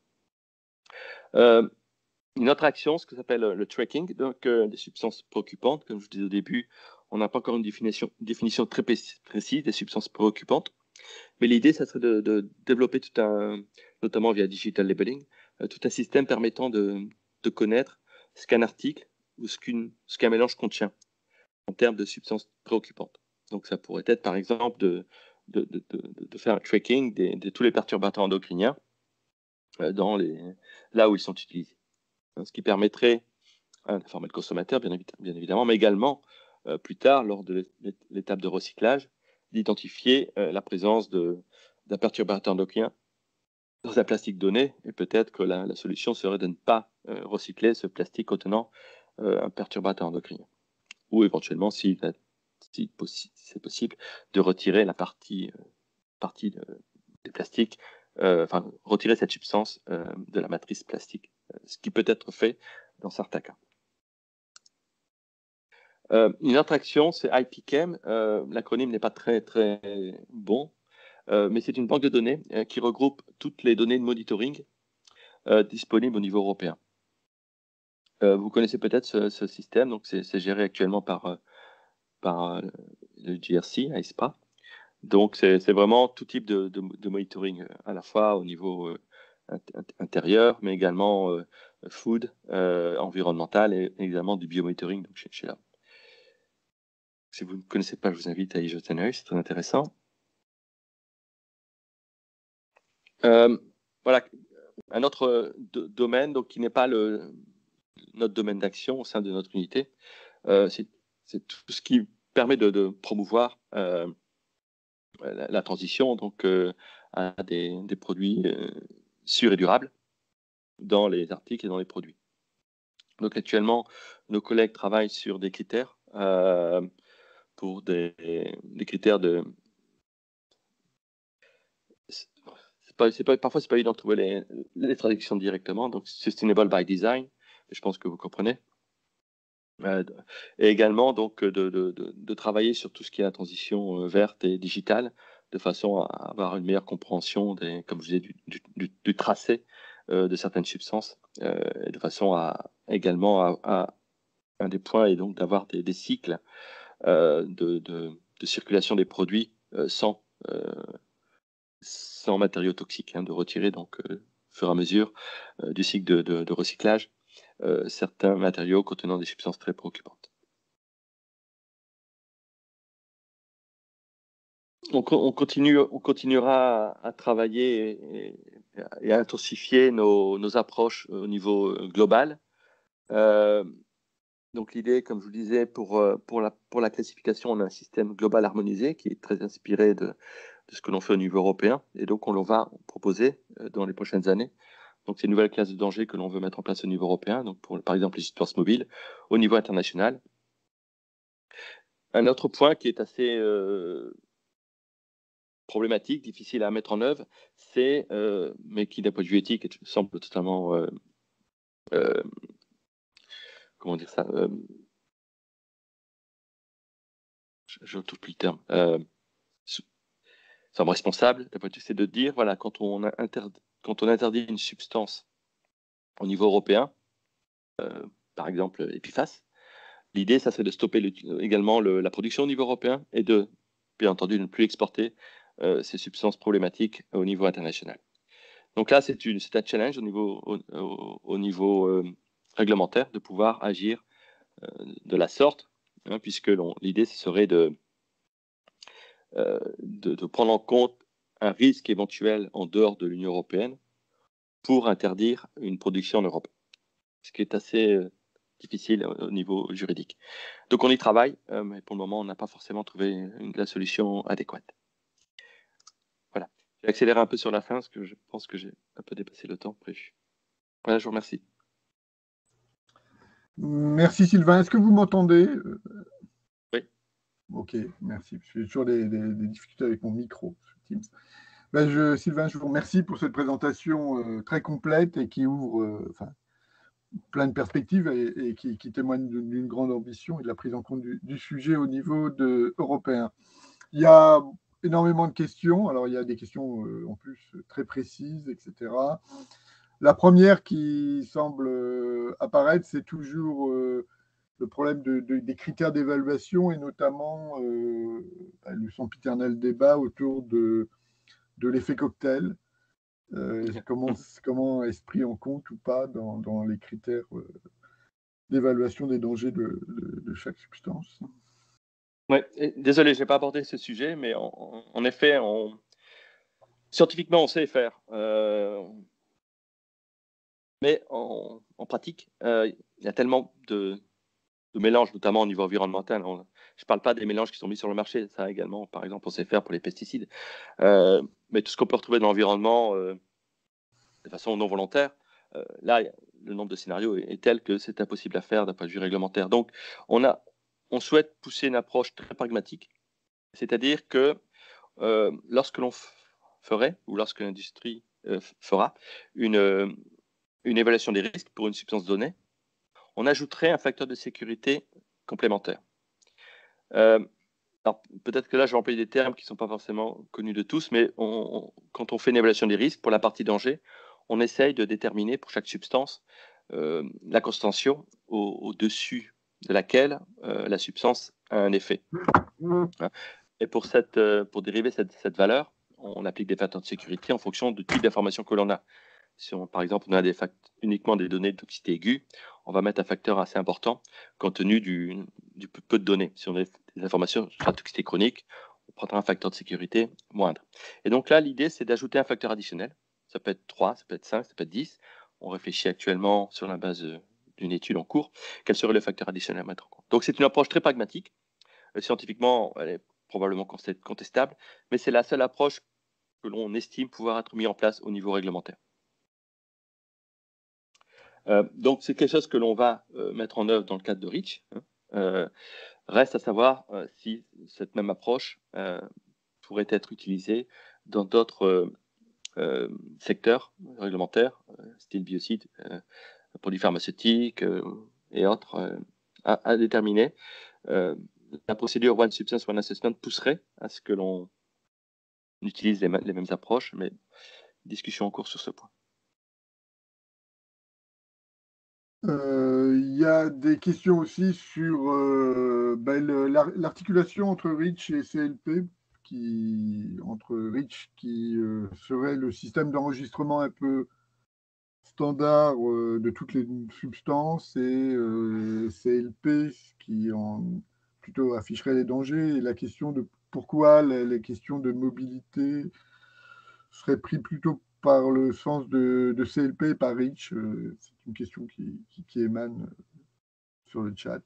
Une autre action, ce que s'appelle le tracking, donc des substances préoccupantes. Comme je vous disais au début, on n'a pas encore une définition très précise des substances préoccupantes, mais l'idée, ça serait de développer notamment via digital labeling, tout un système permettant de connaître ce qu'un article ou ce qu'un mélange contient en termes de substances préoccupantes. Donc ça pourrait être par exemple de faire un tracking de tous les perturbateurs endocriniens là où ils sont utilisés. Ce qui permettrait d'informer le consommateur, bien évidemment, mais également, plus tard, lors de l'étape de recyclage, d'identifier la présence d'un perturbateur endocrinien dans un plastique donné, et peut-être que la solution serait de ne pas recycler ce plastique contenant un perturbateur endocrinien. Ou éventuellement, si c'est possible, de retirer la partie des plastiques, retirer cette substance de la matrice plastique, ce qui peut être fait dans certains cas. Une autre action, c'est IPChem. L'acronyme n'est pas très très bon, mais c'est une banque de données qui regroupe toutes les données de monitoring disponibles au niveau européen. Vous connaissez peut-être ce système, donc c'est géré actuellement par le GRC, AISPA. Donc c'est vraiment tout type de monitoring, à la fois au niveau intérieur, mais également food, environnemental et également du biomonitoring donc chez là. Si vous ne connaissez pas, je vous invite à y jeter un œil, c'est très intéressant. Voilà, un autre domaine donc, qui n'est pas notre domaine d'action au sein de notre unité, c'est tout ce qui permet de promouvoir la transition donc, à des produits sûrs et durables dans les articles et dans les produits. Donc actuellement, nos collègues travaillent sur des critères pour des critères de... Parfois, c'est pas évident de trouver les traductions directement. Donc, Sustainable by Design, je pense que vous comprenez. Et également, donc, de travailler sur tout ce qui est la transition verte et digitale, de façon à avoir une meilleure compréhension, comme je disais, du tracé de certaines substances, et de façon également à un des points, et donc d'avoir des cycles de circulation des produits sans matériaux toxiques, de retirer donc au fur et à mesure du cycle de recyclage certains matériaux contenant des substances très préoccupantes. On continuera à travailler et à intensifier nos approches au niveau global. Donc l'idée, comme je vous disais, pour la classification, on a un système global harmonisé qui est très inspiré de ce que l'on fait au niveau européen, et donc on le va proposer dans les prochaines années. Donc c'est une nouvelle classe de danger que l'on veut mettre en place au niveau européen, donc pour par exemple les substances mobiles, au niveau international. Un autre point qui est assez problématique, difficile à mettre en œuvre, c'est, mais qui d'un point de vue éthique semble totalement, comment dire ça, je trouve plus le terme, semble responsable, c'est de dire, voilà, quand on interdit une substance au niveau européen, par exemple Epiphase, l'idée, ça serait de stopper également la production au niveau européen et de, bien entendu, ne plus exporter ces substances problématiques au niveau international. Donc là, c'est un challenge au niveau réglementaire de pouvoir agir de la sorte, puisque l'idée, ce serait de prendre en compte un risque éventuel en dehors de l'Union européenne pour interdire une production en Europe, ce qui est assez difficile au niveau juridique. Donc on y travaille, mais pour le moment, on n'a pas forcément trouvé la solution adéquate. Voilà. J'ai accéléré un peu sur la fin, parce que je pense que j'ai un peu dépassé le temps prévu. Voilà, je vous remercie. Merci Sylvain. Est-ce que vous m'entendez? Oui. Ok, merci. J'ai toujours des difficultés avec mon micro sur Teams. Sylvain, je vous remercie pour cette présentation très complète et qui ouvre plein de perspectives et qui témoigne d'une grande ambition et de la prise en compte du sujet au niveau européen. Il y a énormément de questions. Alors, il y a des questions en plus très précises, etc. La première qui semble apparaître, c'est toujours le problème des critères d'évaluation et notamment le sempiternel débat autour de l'effet cocktail. Comment est-ce pris en compte ou pas dans les critères d'évaluation des dangers de chaque substance? Ouais, désolé, je n'ai pas abordé ce sujet, mais en effet, scientifiquement, on sait faire. Mais en pratique, il y a tellement de mélanges, notamment au niveau environnemental. Je ne parle pas des mélanges qui sont mis sur le marché, ça également, par exemple, on sait faire pour les pesticides. Mais tout ce qu'on peut retrouver dans l'environnement de façon non volontaire, là, le nombre de scénarios est tel que c'est impossible à faire d'un point de vue réglementaire. Donc, on souhaite pousser une approche très pragmatique, c'est-à-dire que lorsque l'on ferait, ou lorsque l'industrie fera une évaluation des risques pour une substance donnée, on ajouterait un facteur de sécurité complémentaire. Alors, peut-être que là, je vais employer des termes qui ne sont pas forcément connus de tous, mais quand on fait une évaluation des risques pour la partie danger, on essaye de déterminer pour chaque substance la concentration au-dessus de laquelle la substance a un effet. Et pour dériver cette valeur, on applique des facteurs de sécurité en fonction du type d'information que l'on a. Si par exemple, on a uniquement des données de toxicité aiguë, on va mettre un facteur assez important compte tenu du peu de données. Si on a des informations sur la toxicité chronique, on prendra un facteur de sécurité moindre. Et donc là, l'idée, c'est d'ajouter un facteur additionnel. Ça peut être 3, ça peut être 5, ça peut être 10. On réfléchit actuellement sur la base d'une étude en cours. Quel serait le facteur additionnel à mettre en compte? Donc c'est une approche très pragmatique. Scientifiquement, elle est probablement contestable, mais c'est la seule approche que l'on estime pouvoir être mise en place au niveau réglementaire. Donc, c'est quelque chose que l'on va mettre en œuvre dans le cadre de REACH. Reste à savoir si cette même approche pourrait être utilisée dans d'autres secteurs réglementaires, style biocide, produits pharmaceutiques et autres, à déterminer. La procédure One Substance, One Assessment pousserait à ce que l'on utilise les mêmes approches, mais discussion en cours sur ce point. Il y a des questions aussi sur l'articulation entre REACH et CLP, entre REACH qui serait le système d'enregistrement un peu standard de toutes les substances et CLP qui plutôt afficherait les dangers, et la question de pourquoi les questions de mobilité seraient prises plutôt par le sens de CLP et par REACH. C'est une question qui émane sur le chat.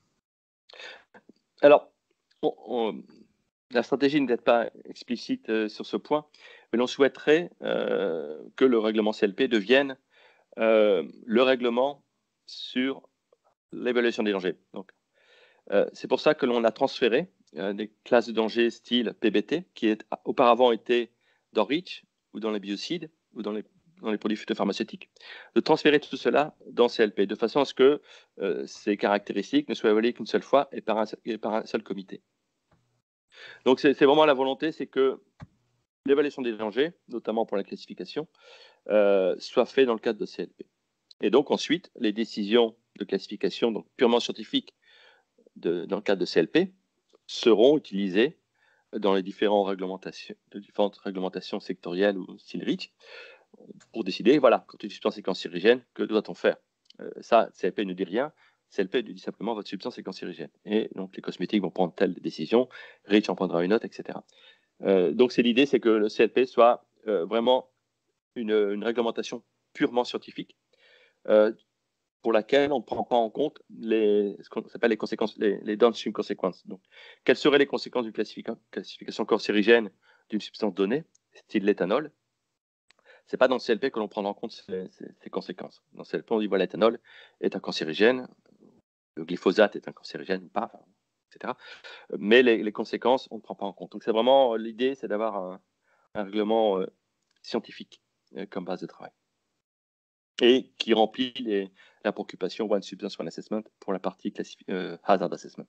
Alors, la stratégie n'est pas explicite sur ce point, mais l'on souhaiterait que le règlement CLP devienne le règlement sur l'évaluation des dangers. Donc, c'est pour ça que l'on a transféré des classes de danger style PBT, qui auparavant étaient dans REACH ou dans les biocides ou dans les produits phytopharmaceutiques, de transférer tout cela dans CLP, de façon à ce que ces caractéristiques ne soient évaluées qu'une seule fois et par un seul comité. Donc, c'est vraiment la volonté, c'est que l'évaluation des dangers, notamment pour la classification, soit faite dans le cadre de CLP. Et donc, ensuite, les décisions de classification, donc purement scientifiques, dans le cadre de CLP, seront utilisées dans les différentes réglementations sectorielles ou style REACH pour décider, voilà, quand une substance est cancérigène, que doit-on faire? Ça, CLP ne dit rien. CLP dit simplement votre substance est cancérigène. Et donc, les cosmétiques vont prendre telle décision, REACH en prendra une autre, etc. Donc, l'idée, c'est que le CLP soit vraiment une réglementation purement scientifique pour laquelle on ne prend pas en compte ce qu'on appelle les conséquences, les downstream consequences. Donc, quelles seraient les conséquences d'une classification cancérigène d'une substance donnée, style l'éthanol? Ce n'est pas dans le CLP que l'on prend en compte ces conséquences. Dans le CLP, on dit voilà, l'éthanol est un cancérigène, le glyphosate est un cancérigène ou pas, etc. Mais les conséquences, on ne prend pas en compte. Donc, c'est vraiment l'idée, c'est d'avoir un règlement scientifique comme base de travail et qui remplit la préoccupation One Substance, One Assessment pour la partie Hazard Assessment.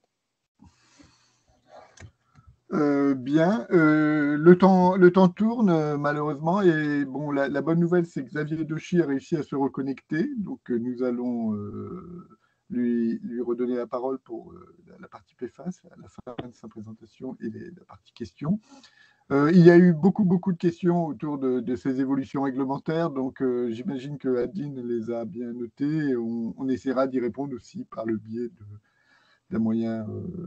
Bien, le temps tourne malheureusement, et bon, la bonne nouvelle, c'est que Xavier Dochy a réussi à se reconnecter, donc nous allons lui redonner la parole pour la partie PFAS à la fin de sa présentation et la partie questions. Il y a eu beaucoup de questions autour de ces évolutions réglementaires, donc j'imagine que Adine les a bien notées, et on essaiera d'y répondre aussi par le biais d'un moyen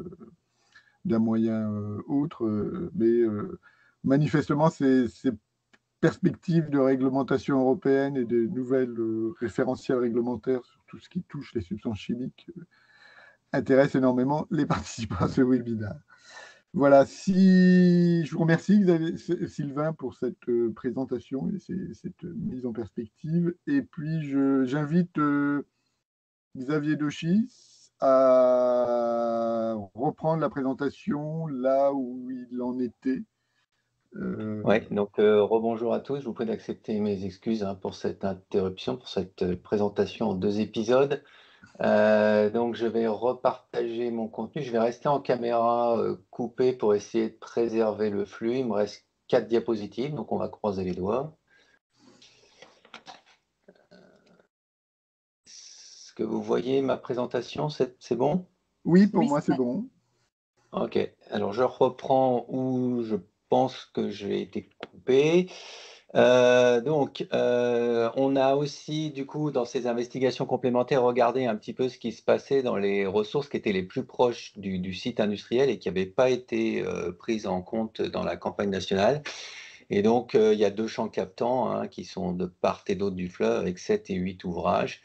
autre, mais manifestement, ces perspectives de réglementation européenne et de nouvelles référentiels réglementaires sur tout ce qui touche les substances chimiques intéressent énormément les participants à ce webinaire. Voilà, je vous remercie Sylvain pour cette présentation et cette mise en perspective. Et puis j'invite Xavier Dochy à reprendre la présentation là où il en était. Oui, donc rebonjour à tous. Je vous prie d'accepter mes excuses pour cette interruption, pour cette présentation en 2 épisodes. Donc, je vais repartager mon contenu. Je vais rester en caméra coupée pour essayer de préserver le flux. Il me reste 4 diapositives, donc on va croiser les doigts. Est-ce que vous voyez ma présentation? C'est bon? Oui, pour moi, c'est bon. Ok, alors je reprends où je pense que j'ai été coupé. Donc, on a aussi, du coup, dans ces investigations complémentaires, regardé un petit peu ce qui se passait dans les ressources qui étaient les plus proches du site industriel et qui n'avaient pas été prises en compte dans la campagne nationale. Et donc, il y a 2 champs captants qui sont de part et d'autre du fleuve avec 7 et 8 ouvrages.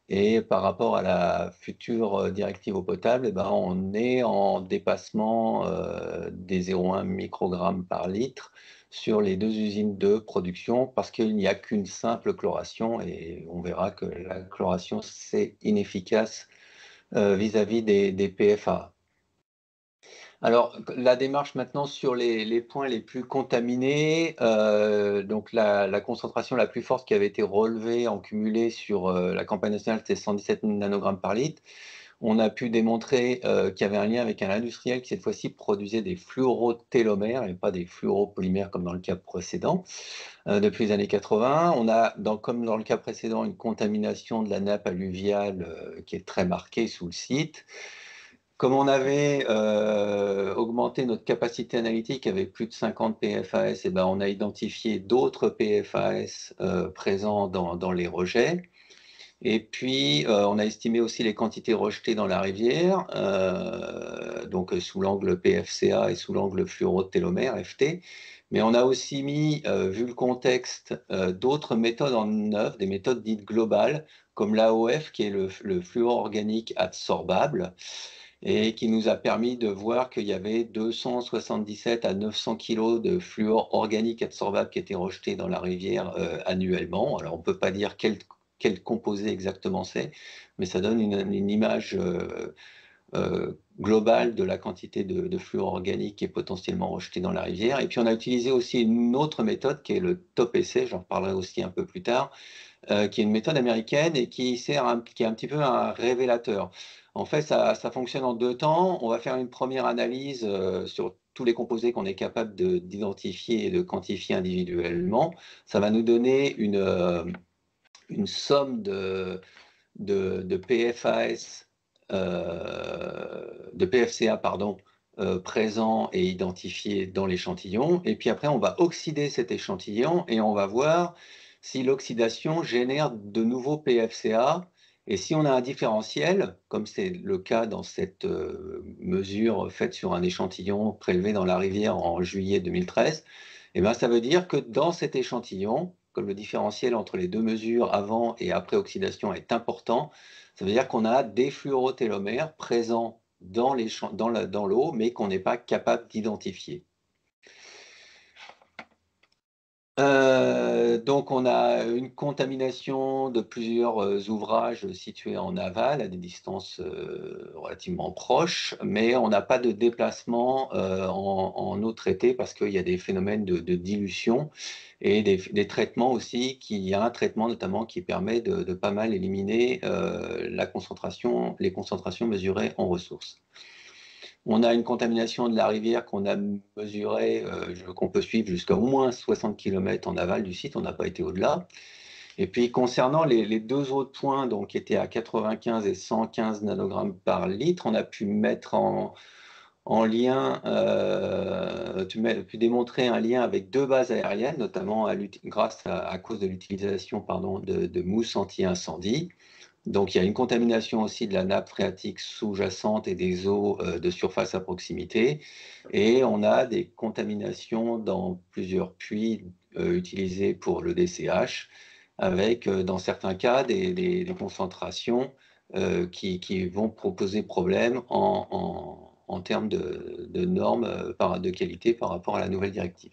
Et par rapport à la future directive eau potable, eh ben, on est en dépassement des 0,1 microgrammes par litre sur les 2 usines de production parce qu'il n'y a qu'une simple chloration et on verra que la chloration, c'est inefficace vis-à-vis des PFA. Alors, la démarche maintenant sur les points les plus contaminés, donc la concentration la plus forte qui avait été relevée en cumulé sur la campagne nationale, c'était 117 nanogrammes par litre. On a pu démontrer qu'il y avait un lien avec un industriel qui, cette fois-ci, produisait des fluorotélomères et pas des fluoropolymères comme dans le cas précédent, depuis les années 80. On a, comme dans le cas précédent, une contamination de la nappe alluviale qui est très marquée sous le site. Comme on avait augmenté notre capacité analytique avec plus de 50 PFAS, et ben on a identifié d'autres PFAS présents dans les rejets. Et puis, on a estimé aussi les quantités rejetées dans la rivière, donc sous l'angle PFCA et sous l'angle fluorotélomère, FT. Mais on a aussi mis, vu le contexte, d'autres méthodes en œuvre, des méthodes dites globales, comme l'AOF, qui est le fluor organique adsorbable, et qui nous a permis de voir qu'il y avait 277 à 900 kg de fluor organique adsorbable qui étaient rejetés dans la rivière annuellement. Alors, on ne peut pas dire quel composé exactement c'est, mais ça donne une image globale de la quantité de fluor organique qui est potentiellement rejeté dans la rivière. Et puis, on a utilisé aussi une autre méthode qui est le top-essai, j'en reparlerai aussi un peu plus tard, qui est une méthode américaine et qui est un petit peu un révélateur. En fait, ça fonctionne en 2 temps. On va faire une première analyse sur tous les composés qu'on est capable d'identifier et de quantifier individuellement. Ça va nous donner une somme de PFAS, de PFCA, pardon, présent et identifié dans l'échantillon. Et puis après, on va oxyder cet échantillon et on va voir si l'oxydation génère de nouveaux PFCA. Et si on a un différentiel, comme c'est le cas dans cette mesure faite sur un échantillon prélevé dans la rivière en juillet 2013, eh bien, ça veut dire que dans cet échantillon, comme le différentiel entre les 2 mesures avant et après oxydation est important, ça veut dire qu'on a des fluorotélomères présents dans l'eau, mais qu'on n'est pas capable d'identifier. Donc, on a une contamination de plusieurs ouvrages situés en aval à des distances relativement proches, mais on n'a pas de déplacement en eau traitée parce qu'il y a des phénomènes de dilution et des traitements aussi, il y a un traitement notamment qui permet de pas mal éliminer les concentrations mesurées en ressources. On a une contamination de la rivière qu'on a mesurée, qu'on peut suivre jusqu'à au moins 60 km en aval du site, on n'a pas été au-delà. Et puis concernant les 2 autres points, donc, qui étaient à 95 et 115 nanogrammes par litre, on a pu mettre en lien, pu démontrer un lien avec 2 bases aériennes, notamment à cause de l'utilisation de mousse anti-incendie. Donc, il y a une contamination aussi de la nappe phréatique sous-jacente et des eaux de surface à proximité. Et on a des contaminations dans plusieurs puits utilisés pour le DCH, avec, dans certains cas, des concentrations qui vont proposer problème en termes de normes de qualité par rapport à la nouvelle directive.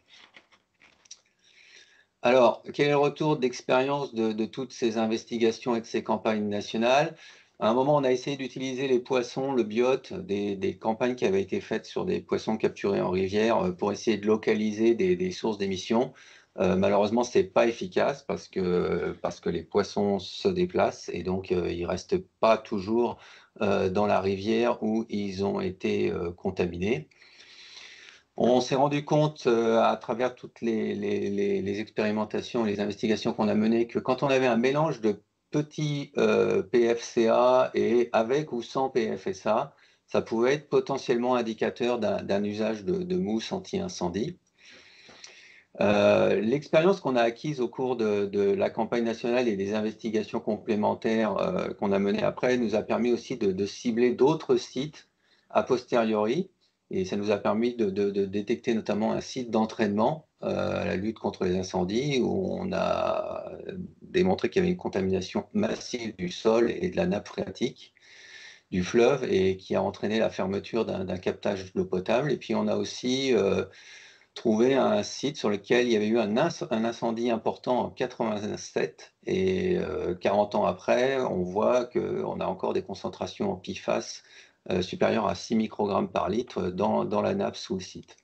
Alors, quel est le retour d'expérience de toutes ces investigations et de ces campagnes nationales? À un moment, on a essayé d'utiliser les poissons, le biote, des campagnes qui avaient été faites sur des poissons capturés en rivière pour essayer de localiser des sources d'émissions. Malheureusement, ce n'est pas efficace parce que les poissons se déplacent et donc ils ne restent pas toujours dans la rivière où ils ont été contaminés. On s'est rendu compte à travers toutes les expérimentations et les investigations qu'on a menées que quand on avait un mélange de petits PFCA et avec ou sans PFSA, ça pouvait être potentiellement indicateur d'un usage de mousse anti-incendie. L'expérience qu'on a acquise au cours de la campagne nationale et des investigations complémentaires qu'on a menées après nous a permis aussi de cibler d'autres sites a posteriori. Et ça nous a permis de détecter notamment un site d'entraînement à la lutte contre les incendies où on a démontré qu'il y avait une contamination massive du sol et de la nappe phréatique du fleuve et qui a entraîné la fermeture d'un captage d'eau potable. Et puis on a aussi trouvé un site sur lequel il y avait eu un incendie important en 87 et 40 ans après, on voit qu'on a encore des concentrations en PFAS supérieures à 6 microgrammes par litre dans la nappe sous le site.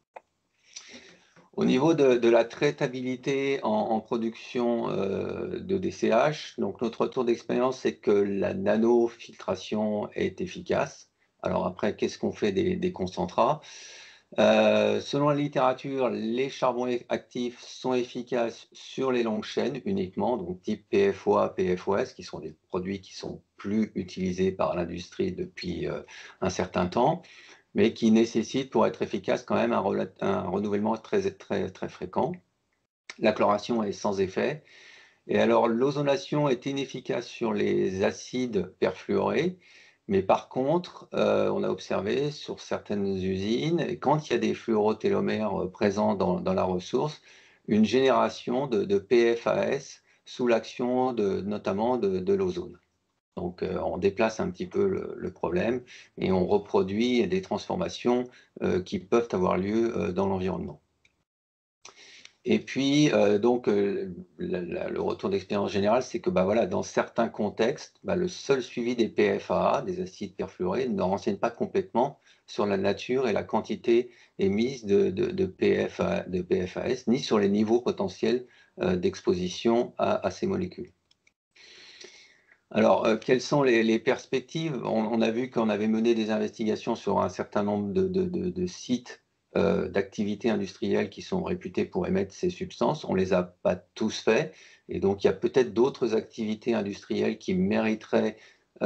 Au niveau de la traitabilité en production de DCH, donc notre retour d'expérience, c'est que la nanofiltration est efficace. Alors après, qu'est-ce qu'on fait des concentrats? Selon la littérature, les charbons actifs sont efficaces sur les longues chaînes uniquement, donc type PFOA, PFOS, qui sont des produits qui sont plus utilisés par l'industrie depuis un certain temps, mais qui nécessitent pour être efficaces quand même un renouvellement très fréquent. La chloration est sans effet. Et alors, l'ozonation est inefficace sur les acides perfluorés, mais par contre, on a observé sur certaines usines, quand il y a des fluorotélomères présents dans la ressource, une génération de PFAS sous l'action notamment de l'ozone. Donc, on déplace un petit peu le problème et on reproduit des transformations qui peuvent avoir lieu dans l'environnement. Et puis, le retour d'expérience générale, c'est que voilà, dans certains contextes, le seul suivi des PFAA, des acides perfluorés, ne renseigne pas complètement sur la nature et la quantité émise de PFAS, ni sur les niveaux potentiels d'exposition à ces molécules. Alors, quelles sont les perspectives? On a vu qu'on avait mené des investigations sur un certain nombre de sites d'activités industrielles qui sont réputés pour émettre ces substances. On ne les a pas tous faits. Et donc, il y a peut-être d'autres activités industrielles qui mériteraient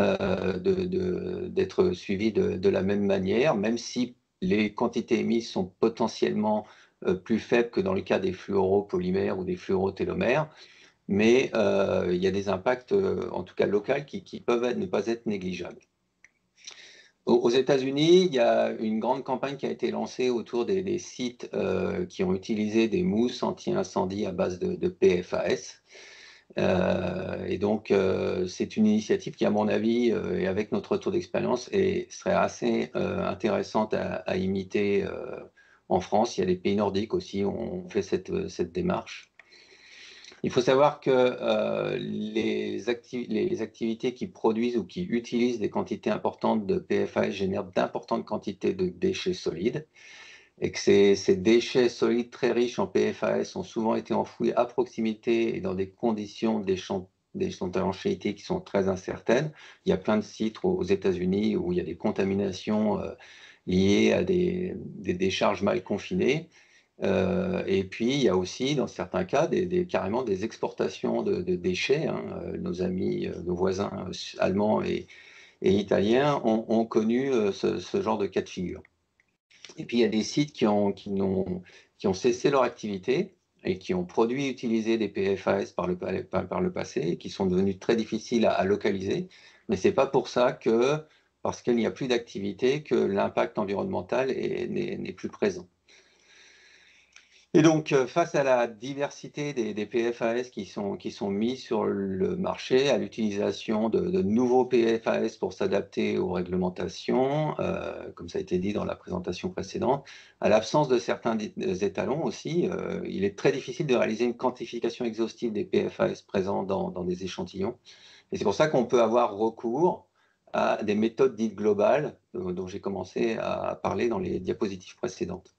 d'être suivies de la même manière, même si les quantités émises sont potentiellement plus faibles que dans le cas des fluoropolymères ou des fluorotélomères. Mais il y a des impacts, en tout cas locaux, qui peuvent ne pas être négligeables. Aux États-Unis, il y a une grande campagne qui a été lancée autour des sites qui ont utilisé des mousses anti-incendie à base de PFAS. Et donc, c'est une initiative qui, à mon avis, et avec notre retour d'expérience, serait assez intéressante à imiter en France. Il y a des pays nordiques aussi, ont fait cette démarche. Il faut savoir que les activités qui produisent ou qui utilisent des quantités importantes de PFAS génèrent d'importantes quantités de déchets solides et que ces déchets solides très riches en PFAS ont souvent été enfouis à proximité et dans des conditions d'étanchéité qui sont très incertaines. Il y a plein de sites aux États-Unis où il y a des contaminations liées à des décharges mal confinées. Et puis, il y a aussi, dans certains cas, carrément des exportations de déchets. Nos amis, nos voisins allemands et italiens ont connu ce genre de cas de figure. Et puis, il y a des sites qui ont cessé leur activité et qui ont produit et utilisé des PFAS par le passé et qui sont devenus très difficiles à localiser. Mais ce n'est pas pour ça parce qu'il n'y a plus d'activité, que l'impact environnemental n'est plus présent. Et donc, face à la diversité des PFAS qui sont mis sur le marché, à l'utilisation de nouveaux PFAS pour s'adapter aux réglementations, comme ça a été dit dans la présentation précédente, à l'absence de certains étalons aussi, il est très difficile de réaliser une quantification exhaustive des PFAS présents dans des échantillons. Et c'est pour ça qu'on peut avoir recours à des méthodes dites globales, dont j'ai commencé à parler dans les diapositives précédentes.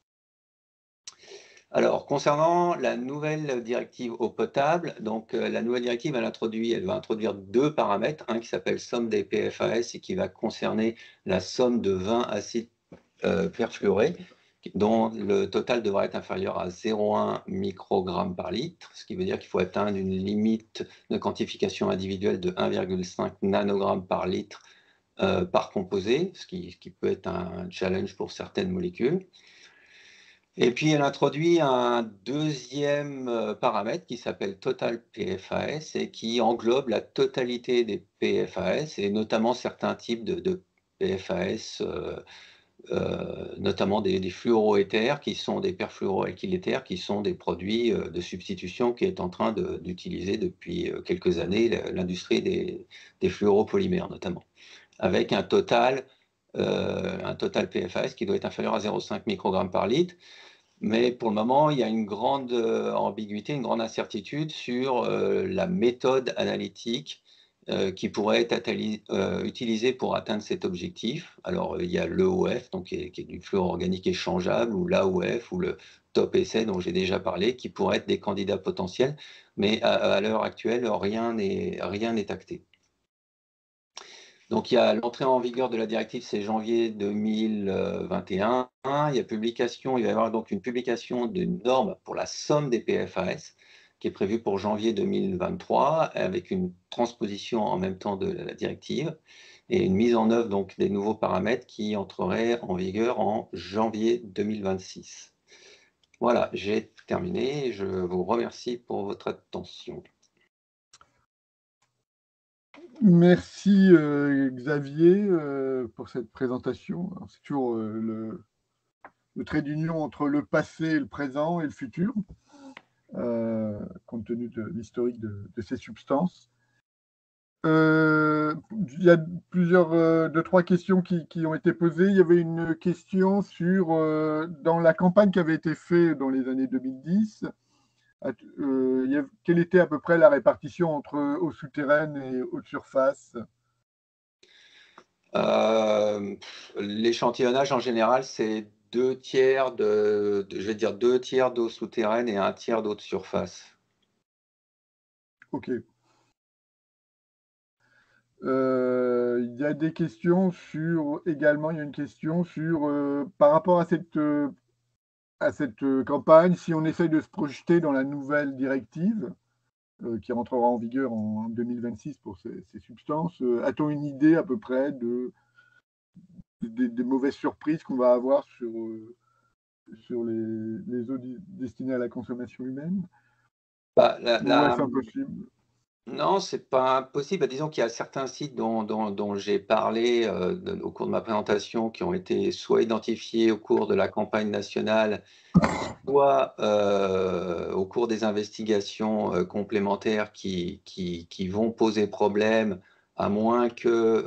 Alors, concernant la nouvelle directive eau potable, donc la nouvelle directive, elle va introduire deux paramètres, un qui s'appelle somme des PFAS et qui va concerner la somme de 20 acides perfluorés, dont le total devra être inférieur à 0,1 microgramme par litre, ce qui veut dire qu'il faut atteindre une limite de quantification individuelle de 1,5 nanogramme par litre par composé, ce qui peut être un challenge pour certaines molécules. Et puis, elle introduit un deuxième paramètre qui s'appelle Total PFAS et qui englobe la totalité des PFAS et notamment certains types de PFAS notamment des fluoroéthers, qui sont des perfluoroalkyléthers, qui sont des produits de substitution qui est en train d'utiliser depuis quelques années l'industrie des fluoropolymères notamment, avec un total PFAS qui doit être inférieur à 0,5 microgrammes par litre. Mais pour le moment, il y a une grande ambiguïté, une grande incertitude sur la méthode analytique qui pourrait être utilisée pour atteindre cet objectif. Alors, il y a l'EOF, donc qui est du fluor organique échangeable, ou l'AOF, ou le top essai dont j'ai déjà parlé, qui pourraient être des candidats potentiels. Mais à l'heure actuelle, rien n'est acté. Donc, il y a l'entrée en vigueur de la directive, c'est janvier 2021. Il va y avoir donc une publication d'une norme pour la somme des PFAS qui est prévue pour janvier 2023 avec une transposition en même temps de la directive et une mise en œuvre donc des nouveaux paramètres qui entreraient en vigueur en janvier 2026. Voilà, j'ai terminé. Je vous remercie pour votre attention. Merci Xavier pour cette présentation. C'est toujours le trait d'union entre le passé, le présent et le futur, compte tenu de l'historique de ces substances. Il y a deux, trois questions qui ont été posées. Il y avait une question sur, dans la campagne qui avait été faite dans les années 2010, quelle était à peu près la répartition entre eau souterraine et eau de surface? L'échantillonnage en général, c'est 2/3 je vais dire 2/3 d'eau souterraine et 1/3 d'eau de surface. Ok. Il y a des questions sur également, il y a une question sur par rapport à cette campagne, si on essaye de se projeter dans la nouvelle directive qui rentrera en vigueur en 2026 pour ces substances, a-t-on une idée à peu près des mauvaises surprises qu'on va avoir sur les eaux destinées à la consommation humaine? Bah, Ou est-ce impossible? Non, c'est pas impossible. Bah, disons qu'il y a certains sites dont j'ai parlé au cours de ma présentation qui ont été soit identifiés au cours de la campagne nationale, soit au cours des investigations complémentaires qui vont poser problème, à moins que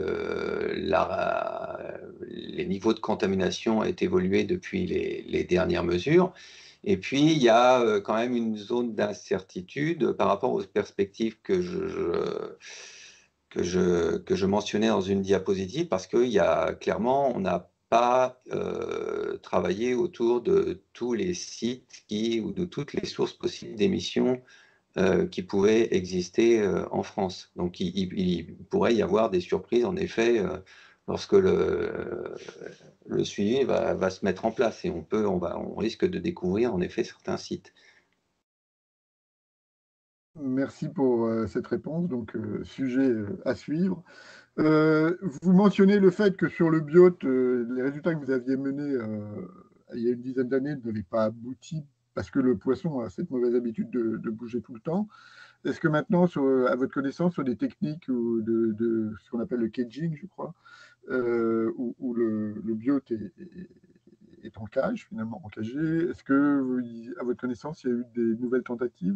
les niveaux de contamination aient évolué depuis les dernières mesures. Et puis, il y a quand même une zone d'incertitude par rapport aux perspectives que je mentionnais dans une diapositive, parce qu'il y a clairement, on n'a pas travaillé autour de tous les sites ou de toutes les sources possibles d'émissions qui pouvaient exister en France. Donc, il pourrait y avoir des surprises, en effet, lorsque le suivi va se mettre en place, et on risque de découvrir, en effet, certains sites. Merci pour cette réponse. Donc, sujet à suivre. Vous mentionnez le fait que sur le biote, les résultats que vous aviez menés il y a une dizaine d'années n'avaient pas abouti parce que le poisson a cette mauvaise habitude de bouger tout le temps. Est-ce que maintenant, à votre connaissance, sur des techniques de ce qu'on appelle le caging, je crois, où le biote est en cage, finalement encagé, est-ce que, à votre connaissance, il y a eu des nouvelles tentatives?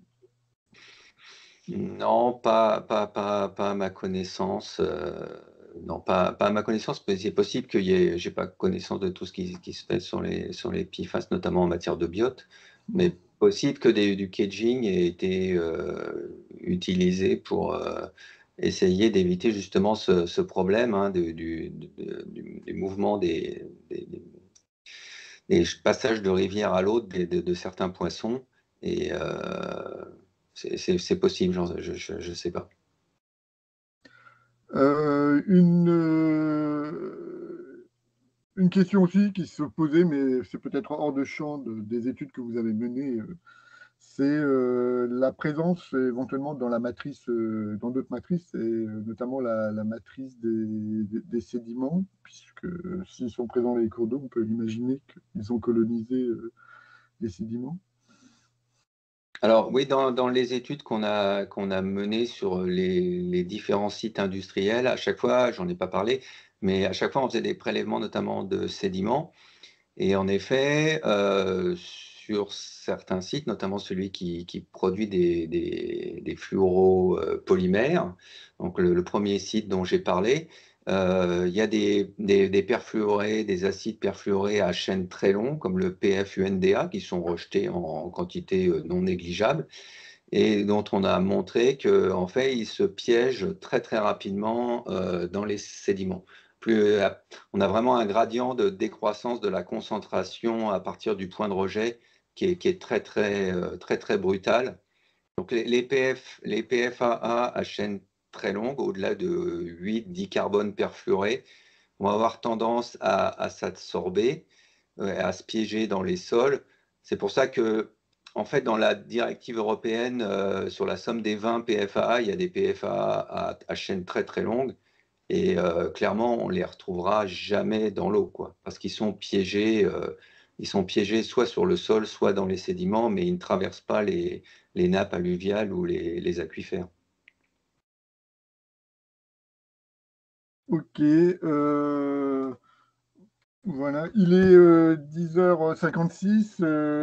Non, pas à ma connaissance. Non, pas à ma connaissance, mais c'est possible que j'ai pas connaissance de tout ce qui se fait sur les PFAS, notamment en matière de biote, mais possible que du caging ait été utilisé pour essayer d'éviter justement ce problème hein, du mouvement des passages de rivière à l'autre de certains poissons. Et c'est possible, je ne sais pas. Une question aussi qui se posait, mais c'est peut-être hors de champ des études que vous avez menées, c'est la présence éventuellement dans la matrice, dans d'autres matrices, et notamment la matrice des sédiments, puisque s'ils sont présents dans les cours d'eau, on peut imaginer qu'ils ont colonisé les sédiments. Alors oui, dans les études qu'on a menées sur les différents sites industriels, à chaque fois, j'en ai pas parlé, Mais à chaque fois, on faisait des prélèvements, notamment de sédiments. Et en effet, sur certains sites, notamment celui qui produit des fluoropolymères, donc le premier site dont j'ai parlé, il y a des perfluorés, des acides perfluorés à chaîne très longue, comme le PFUNDA, qui sont rejetés en quantité non négligeable, et dont on a montré qu'en fait, ils se piègent très très rapidement dans les sédiments. On a vraiment un gradient de décroissance de la concentration à partir du point de rejet qui est très très brutal. Donc les PFAA à chaîne très longue, au-delà de 8-10 carbones perfluorés, vont avoir tendance à s'absorber, à se piéger dans les sols. C'est pour ça que, en fait, dans la directive européenne sur la somme des 20 PFAA, il y a des PFAA à chaîne très très longue. Et clairement, on les retrouvera jamais dans l'eau, quoi, parce qu'ils sont piégés. Ils sont piégés soit sur le sol, soit dans les sédiments, mais ils ne traversent pas les nappes alluviales ou les aquifères. Ok. Voilà, il est 10h56.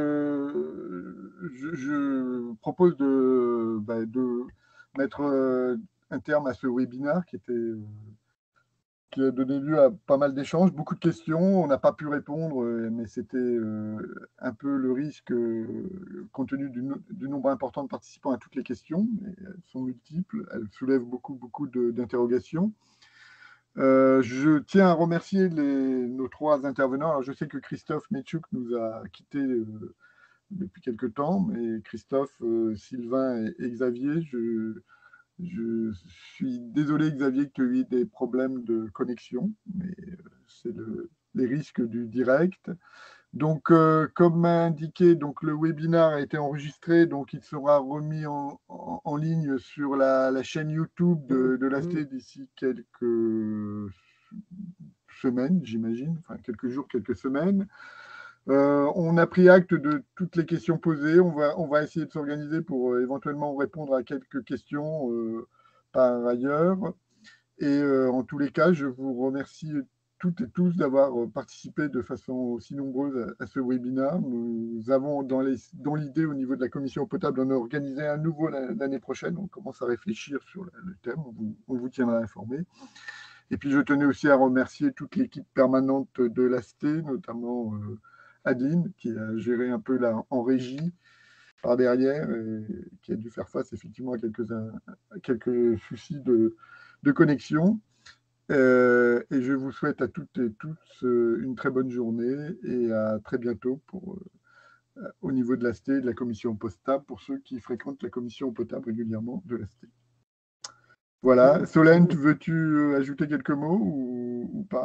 Je propose de mettre un terme à ce webinaire qui a donné lieu à pas mal d'échanges, beaucoup de questions. On n'a pas pu répondre, mais c'était un peu le risque, compte tenu du nombre important de participants à toutes les questions. Et elles sont multiples, elles soulèvent beaucoup d'interrogations. Je tiens à remercier nos trois intervenants. Alors, je sais que Christophe Metchouk nous a quittés depuis quelque temps, mais Christophe, Sylvain et Xavier, je suis désolé, Xavier, que tu aies eu des problèmes de connexion, mais c'est les risques du direct. Donc, comme indiqué, donc, le webinaire a été enregistré, donc il sera remis en ligne sur la chaîne YouTube de l'AST d'ici quelques semaines, j'imagine, enfin quelques jours, quelques semaines. On a pris acte de toutes les questions posées. On va essayer de s'organiser pour éventuellement répondre à quelques questions par ailleurs. Et en tous les cas, je vous remercie toutes et tous d'avoir participé de façon aussi nombreuse à ce webinaire. Nous avons dans l'idée, au niveau de la commission eau potable, on a organisé un nouveau l'année prochaine. On commence à réfléchir sur le thème. On vous tiendra informé. Et puis, je tenais aussi à remercier toute l'équipe permanente de l'AST, notamment Adeline, qui a géré un peu là en régie par derrière, et qui a dû faire face effectivement à quelques soucis de connexion. Et je vous souhaite à toutes et tous une très bonne journée et à très bientôt au niveau de l'AST et de la commission potable, pour ceux qui fréquentent la commission potable régulièrement de l'AST. Voilà. Solène, veux-tu ajouter quelques mots ou pas?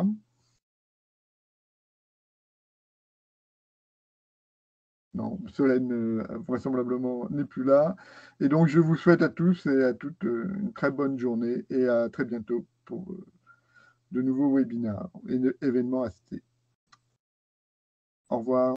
Non, Solène vraisemblablement n'est plus là. Et donc, je vous souhaite à tous et à toutes une très bonne journée et à très bientôt pour de nouveaux webinaires et événements AST. Au revoir.